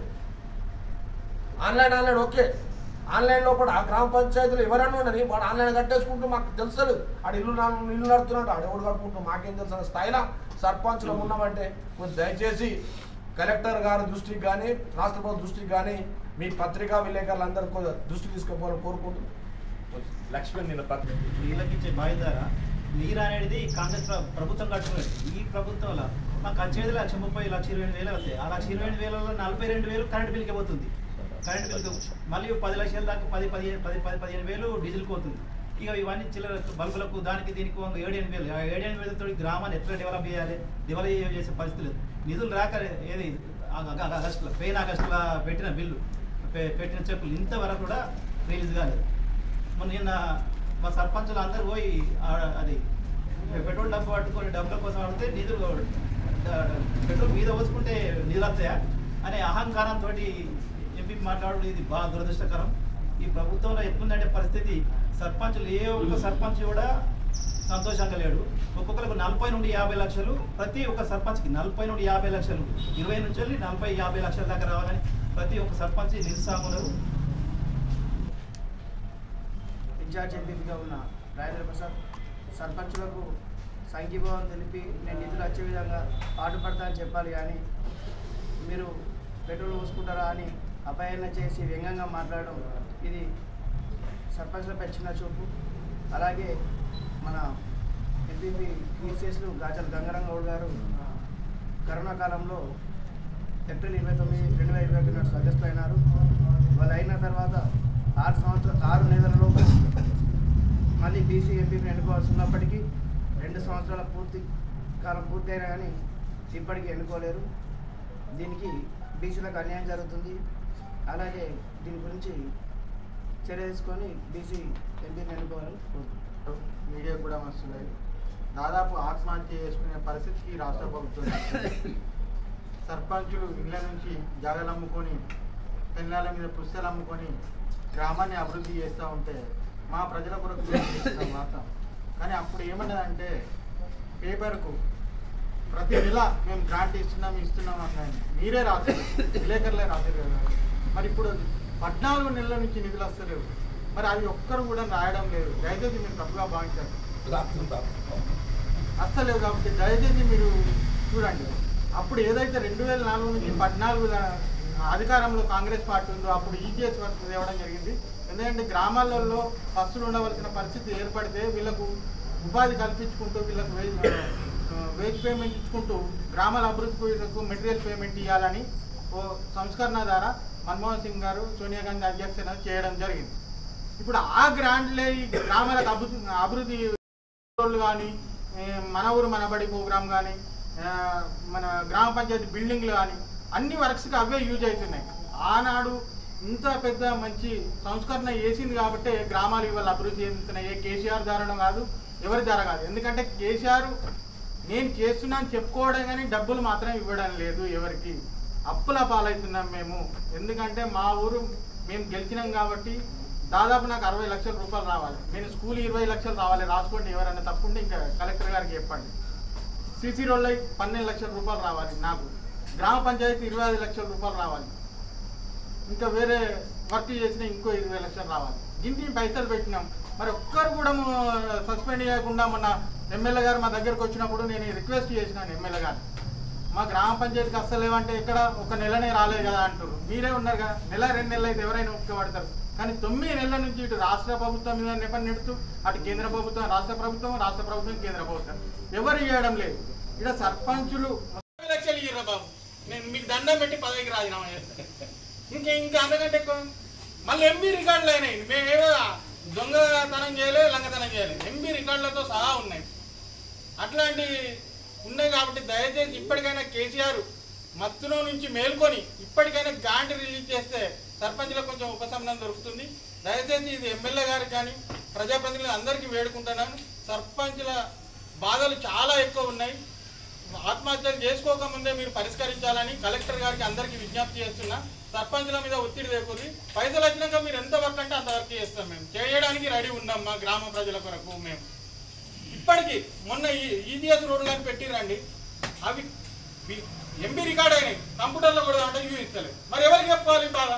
ఆన్లైన్ ఆన్లైన్ ఓకే, ఆన్లైన్ లోపల ఆ గ్రామ పంచాయతీలో ఎవరైనా ఉన్నది వాడు ఆన్లైన్ కట్టేసుకుంటూ మాకు తెలుసలేదు, ఆడు ఇల్లు ఇల్లు నడుతున్నాడు, ఆడు ఎవడు కట్టుకుంటూ మాకేం తెలుసు అనే స్థాయిలో సర్పంచ్లో ఉన్నామంటే కొంచెం దయచేసి కలెక్టర్ గారి దృష్టికి కానీ రాష్ట్ర ప్రభుత్వ దృష్టికి కానీ మీ పత్రికా విలేకరులందరూ కొంచెం దృష్టి తీసుకోవాలని కోరుకుంటూ లక్ష్మణ్ నిన్న నీళ్ళకి ఇచ్చే బాధ్యత నీరు అనేది కాంగ్రెస్ ప్రభుత్వం కట్టుకునేది. ఈ ప్రభుత్వంలో మాకు వచ్చేది లక్ష ముప్పై లక్ష ఇరవై వేలు అవుతాయి. ఆ లక్ష ఇరవై వేలలో నలభై రెండు వేలు కరెంట్ బిల్కి పోతుంది. కరెంట్ బిల్కి మళ్ళీ పది లక్షల దాకా పది పదిహేను పది పది పదిహేను వేలు డీజిల్కి పోతుంది. ఇక ఇవన్నీ చిల్లర బల్బులకు దానికి దీనికి ఏడు ఎనిమిది వేలు ఆ ఏడు ఎనిమిది వేలతో గ్రామాన్ని ఎట్లా డెవలప్ చేయాలి, డెవలప్ చేసే పరిస్థితి లేదు. నిధులు రాక ఏది ఆగస్టులో పెయిన్ ఆగస్టులో పెట్టిన బిల్లు పెట్టిన చెక్కులు ఇంతవరకు కూడా రిలీజ్ కాలేదు. మొన్న నిన్న మా సర్పంచులు అందరూ పోయి అది పెట్రోల్ డబ్బు పట్టుకొని డబ్బుల కోసం అడిగితే నిధులు పెట్రోల్ మీద పోసుకుంటే నిధులు వస్తాయా అనే అహంకారంతో ఎంపీ మాట్లాడు. ఇది బాగా దురదృష్టకరం. ఈ ప్రభుత్వంలో ఎట్లుందంటే పరిస్థితి, సర్పంచులు ఏ ఒక్క సర్పంచ్ కూడా సంతోషంగా లేడు. ఒక్కొక్కరికి నలభై నుండి యాభై లక్షలు ప్రతి ఒక్క సర్పంచ్కి నలభై నుండి యాభై లక్షలు ఇరవై నుంచి వెళ్ళి నలభై యాభై లక్షల దాకా రావాలని ప్రతి ఒక్క సర్పంచ్ నిరుత్సాహంలో ఇన్ఛార్జ్ ఎంపీగా ఉన్న రాజేంద్ర ప్రసాద్ సర్పంచులకు సంఘీభావం తెలిపి నేను నిధులు వచ్చే విధంగా పాటుపడతా అని చెప్పాలి, కానీ మీరు పెట్రోల్ పోసుకుంటారా అని అపహరణ చేసి వ్యంగ్యంగా మాట్లాడడం ఇది సర్పంచ్లపై చిన్న చూపు. అలాగే మన ఎంపీపీ కీర్తిశేషులు గాజల గంగారాం గౌడ్ గారు కరోనా కాలంలో ఏప్రిల్ ఇరవై తొమ్మిది రెండు వేల ఇరవై ఒకటి స్వర్గస్థ అయినారు. వాళ్ళు అయిన తర్వాత ఆరు సంవత్సరాలు ఆరు నెలలలో మళ్ళీ బీసీ ఎంపీని ఎన్నుకోవాల్సి ఉన్నప్పటికీ రెండు సంవత్సరాల పూర్తి కాలం పూర్తి అయినా కానీ ఇప్పటికీ ఎన్నుకోలేరు. దీనికి బీసీలకు అన్యాయం జరుగుతుంది. అలాగే దీని గురించి చర్య తీసుకొని బీసీ ఎంపీని ఎన్నుకోవాలని కోరుకుంటున్నాను. మీడియా కూడా వస్తున్నాయి. దాదాపు ఆత్మహత్య చేసుకునే పరిస్థితికి రాష్ట్ర ప్రభుత్వం సర్పంచులు ఇళ్ళ నుంచి జాగాలు అమ్ముకొని పెళ్ళాల మీద పుస్తకాలు అమ్ముకొని గ్రామాన్ని అభివృద్ధి చేస్తూ ఉంటే మా ప్రజల కొరకు చేస్తున్నాం మాట. కానీ అప్పుడు ఏమన్నదంటే పేపర్కు ప్రతి నెల మేము గ్రాంట్ ఇస్తున్నాం ఇస్తున్నాం అన్నాను. మీరే రాశారు, విలేకరులే రాశారు కదా. మరి ఇప్పుడు పద్నాలుగు నెలల నుంచి నిధులు వస్తలేవు. మరి అది ఒక్కరు కూడా రాయడం లేదు. దయచేసి మీరు తప్పుగా భావించారు వస్తలేవు కాబట్టి దయచేసి మీరు చూడండి. అప్పుడు ఏదైతే రెండు వేల నాలుగు నుంచి పద్నాలుగు అధికారంలో కాంగ్రెస్ పార్టీ ఉందో అప్పుడు ఈజీఎస్ వర్క్ తేవడం జరిగింది. ఎందుకంటే గ్రామాలలో బస్సులు ఉండవలసిన పరిస్థితి ఏర్పడితే వీళ్ళకు ఉపాధి కల్పించుకుంటూ వీళ్ళకు వేజ్ వేజ్ పేమెంట్ ఇచ్చుకుంటూ గ్రామాల అభివృద్ధికు మెటీరియల్ పేమెంట్ ఇవ్వాలని ఓ సంస్కరణ ద్వారా మన్మోహన్ సింగ్ గారు సోనియా గాంధీ అధ్యక్షత చేయడం జరిగింది. ఇప్పుడు ఆ గ్రాంట్లే ఈ గ్రామాలకు అభివృద్ధి అభివృద్ధి కానీ మన ఊరు మనబడి ప్రోగ్రామ్ కానీ మన గ్రామ పంచాయతీ బిల్డింగ్లు కానీ అన్ని వర్క్స్కి అవే యూజ్ అవుతున్నాయి. ఆనాడు ఇంత పెద్ద మంచి సంస్కరణ చేసింది కాబట్టి గ్రామాలు ఇవాళ అభివృద్ధి చెందుతున్నాయి. కేసీఆర్ ద్వారా కాదు, ఎవరి ద్వారా కాదు. ఎందుకంటే కేసీఆర్ నేను చేస్తున్నాను చెప్పుకోవడం కానీ డబ్బులు మాత్రం ఇవ్వడం లేదు ఎవరికి. అప్పుల పాలవుతున్నాం మేము. ఎందుకంటే మా ఊరు మేము గెలిచినాం కాబట్టి దాదాపు నాకు అరవై లక్షల రూపాయలు రావాలి. నేను స్కూల్ ఇరవై లక్షలు రావాలి. రాసుకోండి, ఎవరైనా తప్పుంటే ఇంకా కలెక్టర్ గారికి చెప్పండి. సీసీ రోడ్లు పన్నెండు లక్షల రూపాయలు రావాలి నాకు. గ్రామ పంచాయతీ ఇరవై ఐదు లక్షల రూపాయలు రావాలి. ఇంకా వేరే వర్క్ చేసిన ఇంకో ఇరవై లక్షలు రావాలి. ఇంటిని పైసలు పెట్టినాం. మరి ఒక్కరు కూడా సస్పెండ్ చేయకుండా మొన్న ఎమ్మెల్యే గారు మా దగ్గరకు వచ్చినప్పుడు నేను రిక్వెస్ట్ చేసినాను ఎమ్మెల్యే గారు, మా గ్రామ పంచాయతీకి అస్సలేవంటే ఎక్కడ ఒక నెలనే రాలేదు కదా అంటారు. మీరే ఉన్నారు కదా, నెల రెండు నెలలు అయితే ఎవరైనా ఒప్పుకోబడతారు. కానీ తొమ్మిది నెలల నుంచి ఇటు రాష్ట్ర ప్రభుత్వం మీద నెపం నెడుతూ అటు కేంద్ర ప్రభుత్వం రాష్ట్ర ప్రభుత్వం రాష్ట్ర ప్రభుత్వం కేంద్ర ప్రభుత్వం ఎవరు ఇవ్వడం లేదు. ఇక్కడ సర్పంచులు లక్షలు ఇయ్యరా బాబు, నేను మీకు దండం పెట్టి పదవికి రాజీనామా చేస్తాను. ఇంకా ఇంకా అంతకంటే ఎక్కువ మళ్ళీ ఎంబీ రికార్డులు అయినాయి. మేమేమో దొంగతనం చేయలేదు, లంగతనం చేయలేదు. ఎంబీ రికార్డులతో సహా ఉన్నాయి. అట్లాంటి ఉన్నాయి కాబట్టి దయచేసి ఇప్పటికైనా కేసీఆర్ మత్తులో నుంచి మేల్కొని ఇప్పటికైనా గ్రాంట్ రిలీజ్ చేస్తే సర్పంచ్లకు కొంచెం ఉపశమనం దొరుకుతుంది. దయచేసి ఇది ఎమ్మెల్యే గారికి కానీ ప్రజాప్రతినిధులు అందరికీ వేడుకుంటున్నాను. సర్పంచ్ల బాధలు చాలా ఎక్కువ ఉన్నాయి. ఆత్మహత్యలు చేసుకోకముందే మీరు పరిష్కరించాలని కలెక్టర్ గారికి అందరికీ విజ్ఞప్తి చేస్తున్నా. సర్పంచ్ల మీద ఒత్తిడి లేకుండా పైసలు వచ్చినాక మీరు ఎంత వర్క్ అంటే అంత వర్క్ చేస్తాం. మేము చేయడానికి రెడీ ఉన్నాం మా గ్రామ ప్రజల కొరకు. మేము ఇప్పటికీ మొన్న ఈ ఈజీఎస్ రోడ్లు కానీ పెట్టిరండి, అవి ఎంపీ రికార్డ్ అయినాయి. కంప్యూటర్లో కూడా అంటే యూ ఇస్తలేదు. మరి ఎవరికి చెప్పుకోవాలి బాధ?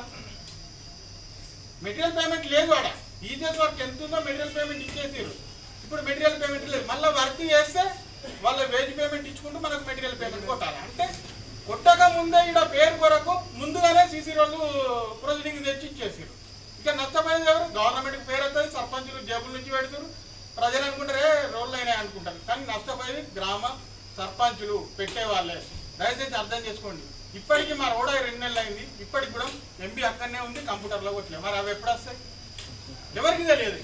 మెటీరియల్ పేమెంట్ లేదు. ఆడ ఈజీఎస్ వర్క్ ఎంత ఉందో మెటీరియల్ పేమెంట్ ఇచ్చేసారు. ఇప్పుడు మెటీరియల్ పేమెంట్ లేదు. మళ్ళీ వర్క్ చేస్తే వాళ్ళ వేజ్ పేమెంట్ ఇచ్చుకుంటూ మనకు మెటీరియల్ పేమెంట్ కొట్టాలి. అంటే కొట్టక ముందే ఇక్కడ పేరు కొరకు ముందుగానే సీసీ రోడ్లు ప్రొసీడింగ్ తెచ్చి ఇచ్చేసారు. ఇక నష్టపోయేది ఎవరు? గవర్నమెంట్కి పేరు వస్తుంది, సర్పంచులు జేబుల నుంచి పెడతారు. ప్రజలు అనుకుంటారే రోడ్లు అయినాయి అనుకుంటారు. కానీ నష్టపోయేది గ్రామ సర్పంచులు పెట్టేవాళ్ళే. దయచేసి అర్థం చేసుకోండి. ఇప్పటికీ మా రోడ్ రెండు నెలలు అయింది. ఇప్పటికి కూడా ఎంబీ అక్కడనే ఉంది, కంప్యూటర్లో కొట్టలేదు. మరి అవి ఎప్పుడు వస్తాయి? ఎవరికి తెలియదు.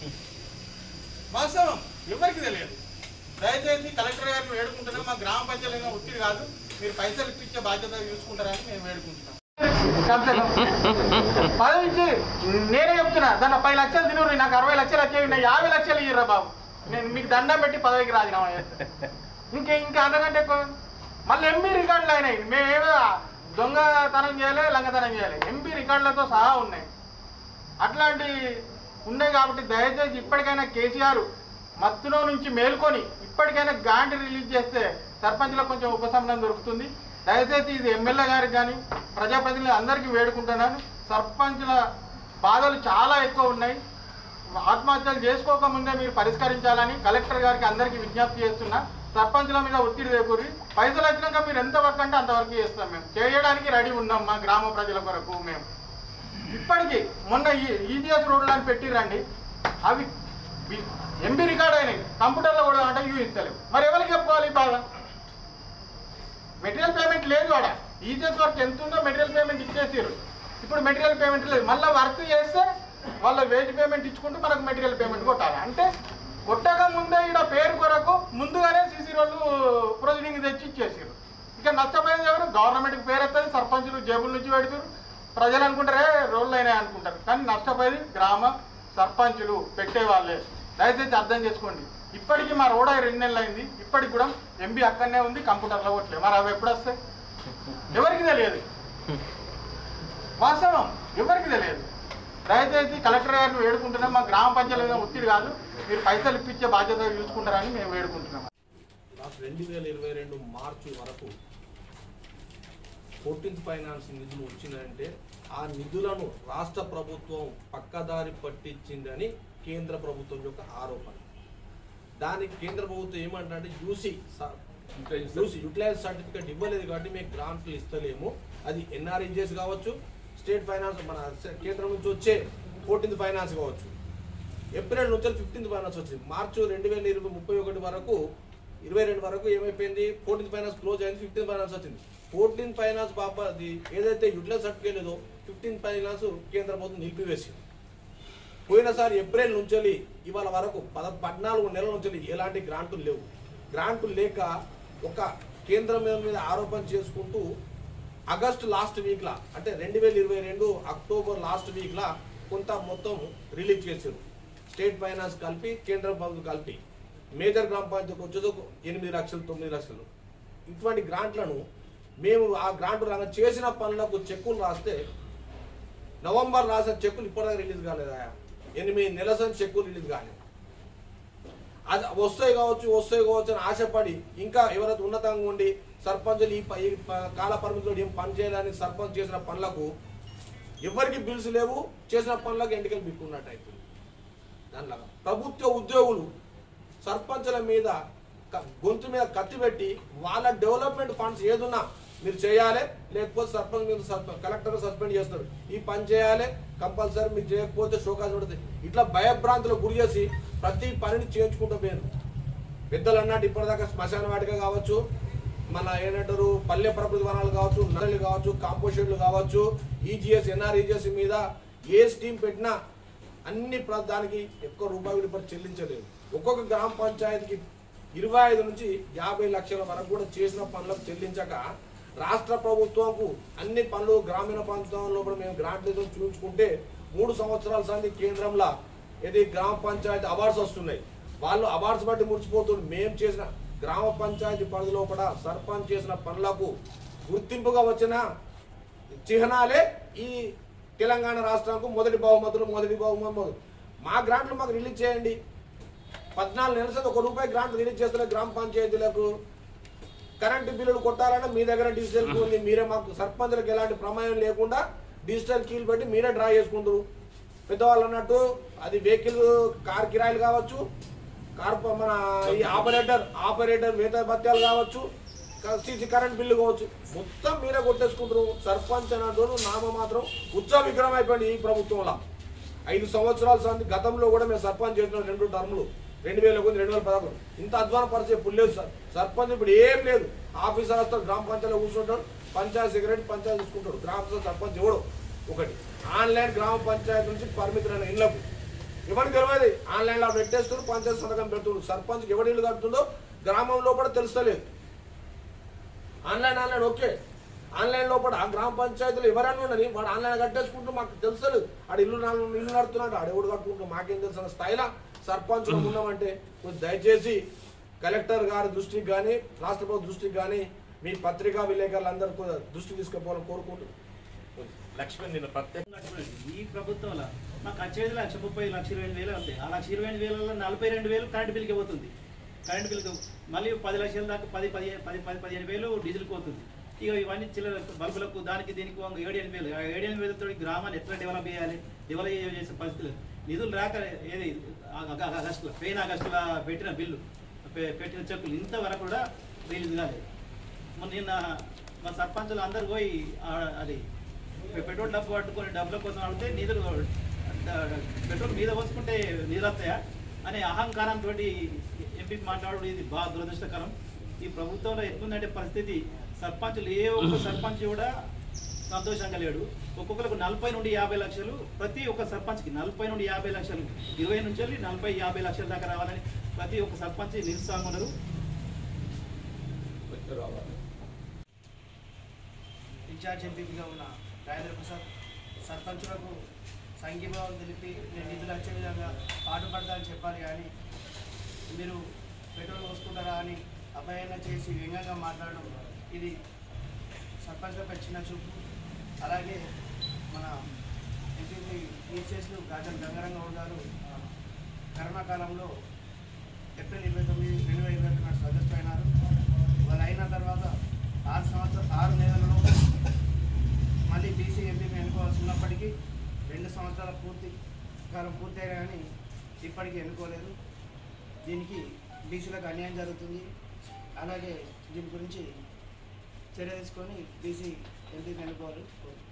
వాస్తవం ఎవరికి తెలియదు. దయచేసి కలెక్టర్ గారిని వేడుకుంటున్నాం. మా గ్రామ పంచాయతీ ఒత్తిడి కాదు, మీరు పైసలు ఇప్పించే బాధ్యత చూసుకుంటారని మేము వేడుకుంటున్నాం. పదవి ఇచ్చి నేనే చెప్తున్నా, దాన్ని పది లక్షలు తినరు, నాకు అరవై లక్షలు వచ్చేవి, యాభై లక్షలు ఇయ్యరా బాబు, నేను మీకు దండం పెట్టి పదవికి రాజీనామా చేస్తాను. ఇంకా ఇంకా అంతకంటే ఎక్కువ మళ్ళీ ఎంపీ రికార్డులు అయినాయి. మేమేమో దొంగతనం చేయాలి, లంగతనం చేయాలి. ఎంపీ రికార్డులతో సహా ఉన్నాయి. అట్లాంటి ఉన్నాయి కాబట్టి దయచేసి ఇప్పటికైనా కేసీఆర్ మత్తులో నుంచి మేల్కొని ఇప్పటికైనా గ్రాంట్ రిలీజ్ చేస్తే సర్పంచ్లకు కొంచెం ఉపశమనం దొరుకుతుంది. దయచేసి ఇది ఎమ్మెల్యే గారికి కానీ ప్రజాప్రతినిధులు అందరికీ వేడుకుంటున్నాను. సర్పంచ్ల బాధలు చాలా ఎక్కువ ఉన్నాయి. ఆత్మహత్యలు చేసుకోకముందే మీరు పరిష్కరించాలని కలెక్టర్ గారికి అందరికీ విజ్ఞప్తి చేస్తున్నా. సర్పంచ్ల మీద ఒత్తిడి లేకూరి పైసలు వచ్చినాక మీరు ఎంతవరకు అంటే అంతవరకు చేస్తాం. మేము చేయడానికి రెడీ ఉన్నాం మా గ్రామ ప్రజల కొరకు. మేము ఇప్పటికీ మొన్న ఈ ఈజీఎస్ రోడ్లు అని పెట్టిరండి, అవి ఎంబీ రికార్డ్ అయినాయి, కంప్యూటర్లో కూడా అంటే యూ ఇస్తలేవు. మరి ఎవరికి చెప్పుకోవాలి బాగా? మెటీరియల్ పేమెంట్ లేదు ఆడ. ఈజీఎస్ వర్క్ ఎంత ఉందో మెటీరియల్ పేమెంట్ ఇచ్చేసారు. ఇప్పుడు మెటీరియల్ పేమెంట్ లేదు. మళ్ళీ వర్క్ చేస్తే వాళ్ళ వేజ్ పేమెంట్ ఇచ్చుకుంటూ మనకు మెటీరియల్ పేమెంట్ కొట్టాలి. అంటే కొట్టక ముందే ఇక్కడ పేరు కొరకు ముందుగానే సీసీ రోడ్లు ప్రొసీడింగ్ తెచ్చి ఇచ్చేసారు. ఇక నష్టపోయేది ఎవరు? గవర్నమెంట్కి పేరు వస్తుంది, సర్పంచులు జేబుల నుంచి పెడతారు, ప్రజలు అనుకుంటారే రోడ్లు అయినాయి అనుకుంటారు. కానీ నష్టపోయేది గ్రామ సర్పంచులు పెట్టేవాళ్ళే. దయచేసి అర్థం చేసుకోండి. ఇప్పటికీ మా రోడ్ రెండు నెలలు అయింది, ఇప్పటికి కూడా ఎంబీ అక్కడనే ఉంది, కంప్యూటర్లో కొట్టలేదు. మరి అవి ఎప్పుడు వస్తాయి? ఎవరికి తెలియదు. వాస్తవం ఎవరికి తెలియదు. దయచేసి కలెక్టర్ గారిని వేడుకుంటున్నాం. మా గ్రామ పంచాయతీ ఒత్తిడి కాదు, మీరు పైసలు ఇప్పించే బాధ్యత చూసుకుంటారని మేము వేడుకుంటున్నాం. రెండు వేల ఇరవై రెండు మార్చి వరకు ఫోర్టీన్త్ ఫైనాన్స్ నిధులు వచ్చినాయంటే ఆ నిధులను రాష్ట్ర ప్రభుత్వం పక్కదారి పట్టించిందని కేంద్ర ప్రభుత్వం యొక్క ఆరోపణ. దానికి కేంద్ర ప్రభుత్వం ఏమంటే యూసీ యూసీ యూటిలైజ్ సర్టిఫికేట్ ఇవ్వలేదు కాబట్టి మేము గ్రాంట్లు ఇస్తలేము. అది ఎన్ఆర్ఈజీఎస్ కావచ్చు, స్టేట్ ఫైనాన్స్ మన కేంద్రం నుంచి వచ్చే ఫోర్టీన్త్ ఫైనాన్స్ కావచ్చు. ఏప్రిల్ నుంచి ఫిఫ్టీన్త్ ఫైనాన్స్ వచ్చింది. మార్చి రెండు వేల ఇరవై ముప్పై ఒకటి వరకు ఇరవై రెండు వరకు ఏమైపోయింది? ఫోర్టీన్త్ ఫైనాన్స్ క్లోజ్ అయింది, ఫిఫ్టీన్త్ ఫైనాన్స్ వచ్చింది. ఫోర్టీన్త్ ఫైనాన్స్ పాప అది ఏదైతే యూటిలైజ్ సర్టిఫికేట్ లేదో ఫిఫ్టీన్త్ ఫైనాన్స్ కేంద్ర ప్రభుత్వం నిలిపివేసింది. పోయినసారి ఏప్రిల్ నుంచి ఇవాళ వరకు పద పద్నాలుగు నెలల నుంచి ఎలాంటి గ్రాంటులు లేవు. గ్రాంటులు లేక ఒక కేంద్రం మీద ఆరోపణ చేసుకుంటూ ఆగస్టు లాస్ట్ వీక్లా అంటే రెండు వేల ఇరవై రెండు అక్టోబర్ లాస్ట్ వీక్లా కొంత మొత్తం రిలీజ్ చేశారు. స్టేట్ ఫైనాన్స్ కలిపి కేంద్ర ప్రభుత్వం కలిపి మేజర్ గ్రామ పంచాయతీకి వచ్చేది ఎనిమిది లక్షలు తొమ్మిది లక్షలు. ఇటువంటి గ్రాంట్లను మేము ఆ గ్రాంట్ రంగ చేసిన పనులకు చెక్కులు రాస్తే నవంబర్ రాసిన చెక్కులు ఇప్పటిదాకా రిలీజ్ కాలేదా? ఎనిమిది నెలల నుంచి చెక్కులు రిలీజ్ కాలేదు. అది వస్తాయి కావచ్చు వస్తాయి కావచ్చు అని ఆశపడి ఇంకా ఎవరైతే ఉన్నతంగా ఉండి సర్పంచులు ఈ కాల పరిమితిలో ఏం పని చేయాలని సర్పంచ్ చేసిన పనులకు ఎవరికి బిల్స్ లేవు, చేసిన పనులకు ఎంటికలు బిక్కున్నట్టు అవుతుంది. దానిలో ప్రభుత్వ ఉద్యోగులు సర్పంచుల మీద గొంతు మీద కత్తి పెట్టి వాళ్ళ డెవలప్మెంట్ ఫండ్స్ ఏదున్నా మీరు చేయాలి, లేకపోతే సర్పంచ్ మీద కలెక్టర్ సస్పెండ్ చేస్తారు, ఈ పని చేయాలి కంపల్సరీ, మీరు చేయకపోతే షోకాజ్ పడుతుంది. ఇట్లా భయభ్రాంతులకు గురి చేసి ప్రతి పనిని చేయించుకుంటూ పోయారు. పెద్దలు అన్నట్టు ఇప్పటిదాకా శ్మశాన వాటిక కావచ్చు, మన ఏంటంటారు పల్లె ప్రకృతి వనాలు కావచ్చు, నదులు కావచ్చు, కాంపోషెడ్లు కావచ్చు, ఈజీఎస్ ఎన్ఆర్ఈజీఎస్ మీద ఏ స్కీమ్ పెట్టినా అన్ని దానికి ఎక్కువ రూపాయలు ఇప్పుడు చెల్లించలేదు. ఒక్కొక్క గ్రామ పంచాయతీకి ఇరవై ఐదు నుంచి యాభై లక్షల వరకు కూడా చేసిన పనులకు చెల్లించక రాష్ట్ర ప్రభుత్వంకు అన్ని పనులు గ్రామీణ ప్రాంతంలో కూడా మేము గ్రాంట్లు చూపించుకుంటే మూడు సంవత్సరాల సంది కేంద్రంలో ఇది గ్రామ పంచాయతీ అవార్డ్స్ వస్తున్నాయి. వాళ్ళు అవార్డ్స్ బట్టి ముడిచిపోతుంది. మేము చేసిన గ్రామ పంచాయతీ పరిధిలో కూడా సర్పంచ్ చేసిన పనులకు గుర్తింపుగా వచ్చిన చిహ్నాలే ఈ తెలంగాణ రాష్ట్రానికి మొదటి బహుమతులు మొదటి బహుమతులు. మా గ్రాంట్లు మాకు రిలీజ్ చేయండి. పద్నాలుగు నెలల సంది ఒక రూపాయి గ్రాంట్ రిలీజ్ చేస్తున్న గ్రామ పంచాయతీలకు కరెంటు బిల్లులు కొట్టాలన్నా మీ దగ్గర డిజిటల్ ఉంది, మీరే మాకు సర్పంచులకు ఎలాంటి ప్రమాదం లేకుండా డిజిటల్ కీలు పెట్టి మీరే డ్రా చేసుకుంటారు. పెద్దవాళ్ళు అన్నట్టు అది వెహికల్ కార్ కిరాయిలు కావచ్చు, కార్ మన ఈ ఆపరేటర్ ఆపరేటర్ వేతన భత్యాలు కావచ్చు, సీసీ కరెంట్ బిల్లు కావచ్చు, మొత్తం మీరే కొట్టేసుకుంటారు. సర్పంచ్ అన్నట్టు నామ మాత్రం ఉత్సవ విగ్రహం అయిపోయింది ఈ ప్రభుత్వంలో. ఐదు సంవత్సరాల సంది గతంలో కూడా మేము సర్పంచ్ చేసిన రెండు టర్ములు రెండు వేల ఒకటి రెండు వేల పదకొండు ఇంత అధ్వాన పరిచయం ఇప్పుడు లేదు సార్. సర్పంచ్ ఇప్పుడు ఏం లేదు, ఆఫీసర్ వస్తాడు గ్రామ పంచాయతీలో కూర్చుంటాడు, పంచాయతీ సెక్రటరీ పంచాయతీ చూసుకుంటాడు, గ్రామ సర్పంచ్ ఎవడు ఒకటి. ఆన్లైన్ గ్రామ పంచాయతీ నుంచి పరిమితులైన ఇళ్లకు ఎవరికి తెలియదు, ఆన్లైన్లో పెట్టేస్తారు, పంచాయతీ సంతకం పెడుతున్నారు. సర్పంచ్కి ఎవరి ఇల్లు కడుతుందో గ్రామంలో కూడా తెలుస్తలేదు. ఆన్లైన్ ఆన్లైన్ ఓకే, ఆన్లైన్ లోపల ఆ గ్రామ పంచాయతీలు ఎవరైనా ఉన్నది వాడు ఆన్లైన్ కట్టేసుకుంటూ మాకు తెలుసలేదు. ఆడు ఇల్లు ఇల్లు నడుతున్నాడు, ఆడు ఎవడు కట్టుకుంటూ మాకేం తెలుసు అన్న స్థాయిలో సర్పంచులు ఉన్నామంటే దయచేసి కలెక్టర్ గారి దృష్టికి కానీ రాష్ట్ర ప్రభుత్వ దృష్టికి కానీ మీ పత్రికా విలేకరులందరూ దృష్టి తీసుకుపోవాలని కోరుకుంటున్నాను. లక్ష్మణ్ నిన్న ప్రత్యేక ఈ ప్రభుత్వంలో మాకు వచ్చేది లక్ష ముప్పై లక్ష ఇరవై ఎనిమిది వేలు అవుతాయి. ఆ లక్ష ఇరవై ఎనిమిది వేలలో నలభై రెండు వేలు కరెంట్ బిల్కి పోతుంది. కరెంట్ బిల్కి మళ్ళీ పది లక్షల దాకా పది పది పది పది పదిహేను వేలు డీజిల్కి పోతుంది. ఇక ఇవన్నీ చిల్లర బల్బులకు దానికి దీనికి ఏడు ఎనిమిది వేలు ఆ ఏడు ఎనిమిది వేలతో గ్రామాన్ని ఎట్లా డెవలప్ చేయాలి, డెవలప్ చేసే పరిస్థితులు నిధులు రాక ఏది ఆగస్టులో పోయిన ఆగస్టులో పెట్టిన బిల్లు పెట్టిన చెక్కులు ఇంతవరకు కూడా రిలీజ్ కాలేదు. మొన్న నిన్న మా సర్పంచులు అందరు పోయి అది పెట్రోల్ డబ్బు పట్టుకొని డబ్బుల కోసం అడిగితే నిధులు పెట్రోల్ మీద పోసుకుంటే నిధులు వస్తాయా అనే అహంకారంతో ఎంపీ మాట్లాడడం ఇది బాగా దురదృష్టకరం. ఈ ప్రభుత్వంలో ఎట్లుందంటే పరిస్థితి, సర్పంచులు ఏ ఒక్క సర్పంచ్ కూడా సంతోషంగా లేడు. ఒక్కొక్కరికి నలభై నుండి యాభై లక్షలు ప్రతి ఒక్క సర్పంచ్కి నలభై నుండి యాభై లక్షలు ఇరవై నుంచి వెళ్ళి నలభై యాభై లక్షల దాకా రావాలని ప్రతి ఒక్క సర్పంచ్ నిరుత్సాహం ఉన్నారు. ఇన్ఛార్జ్ ఎంపీగా ఉన్న రాజేంద్ర ప్రసాద్ సర్పంచులకు సంఘీభావం తెలిపి నేను నిధులు వచ్చే విధంగా పాటుపడతానని చెప్పాలి, కానీ మీరు పెట్రోల్ పోసుకుంటారా అని అభయాన చేసి వ్యంగ్యంగా మాట్లాడడం ఇది సర్పంచ్లపై చిన్న చూపు. అలాగే మన ఎంపీ ఈసీఎస్లు గాజల్ గంగారంగౌడ్ గారు కరోనా కాలంలో ఏప్రిల్ ఇరవై తొమ్మిది రెండు వేల ఇరవై ఒకటి నాడు స్వర్గస్థ అయినారు. వాళ్ళు అయిన తర్వాత ఆరు సంవత్సరాలు ఆరు నెలలలో మళ్ళీ బీసీ ఎంపీని ఎన్నుకోవాల్సి ఉన్నప్పటికీ రెండు సంవత్సరాల పూర్తి కాలం పూర్తయినా కానీ ఇప్పటికీ ఎన్నుకోలేదు. దీనికి బీసీలకు అన్యాయం జరుగుతుంది. అలాగే దీని గురించి చర్య తీసుకొని బీసీ ఎంపీని ఎన్నుకోవాలి.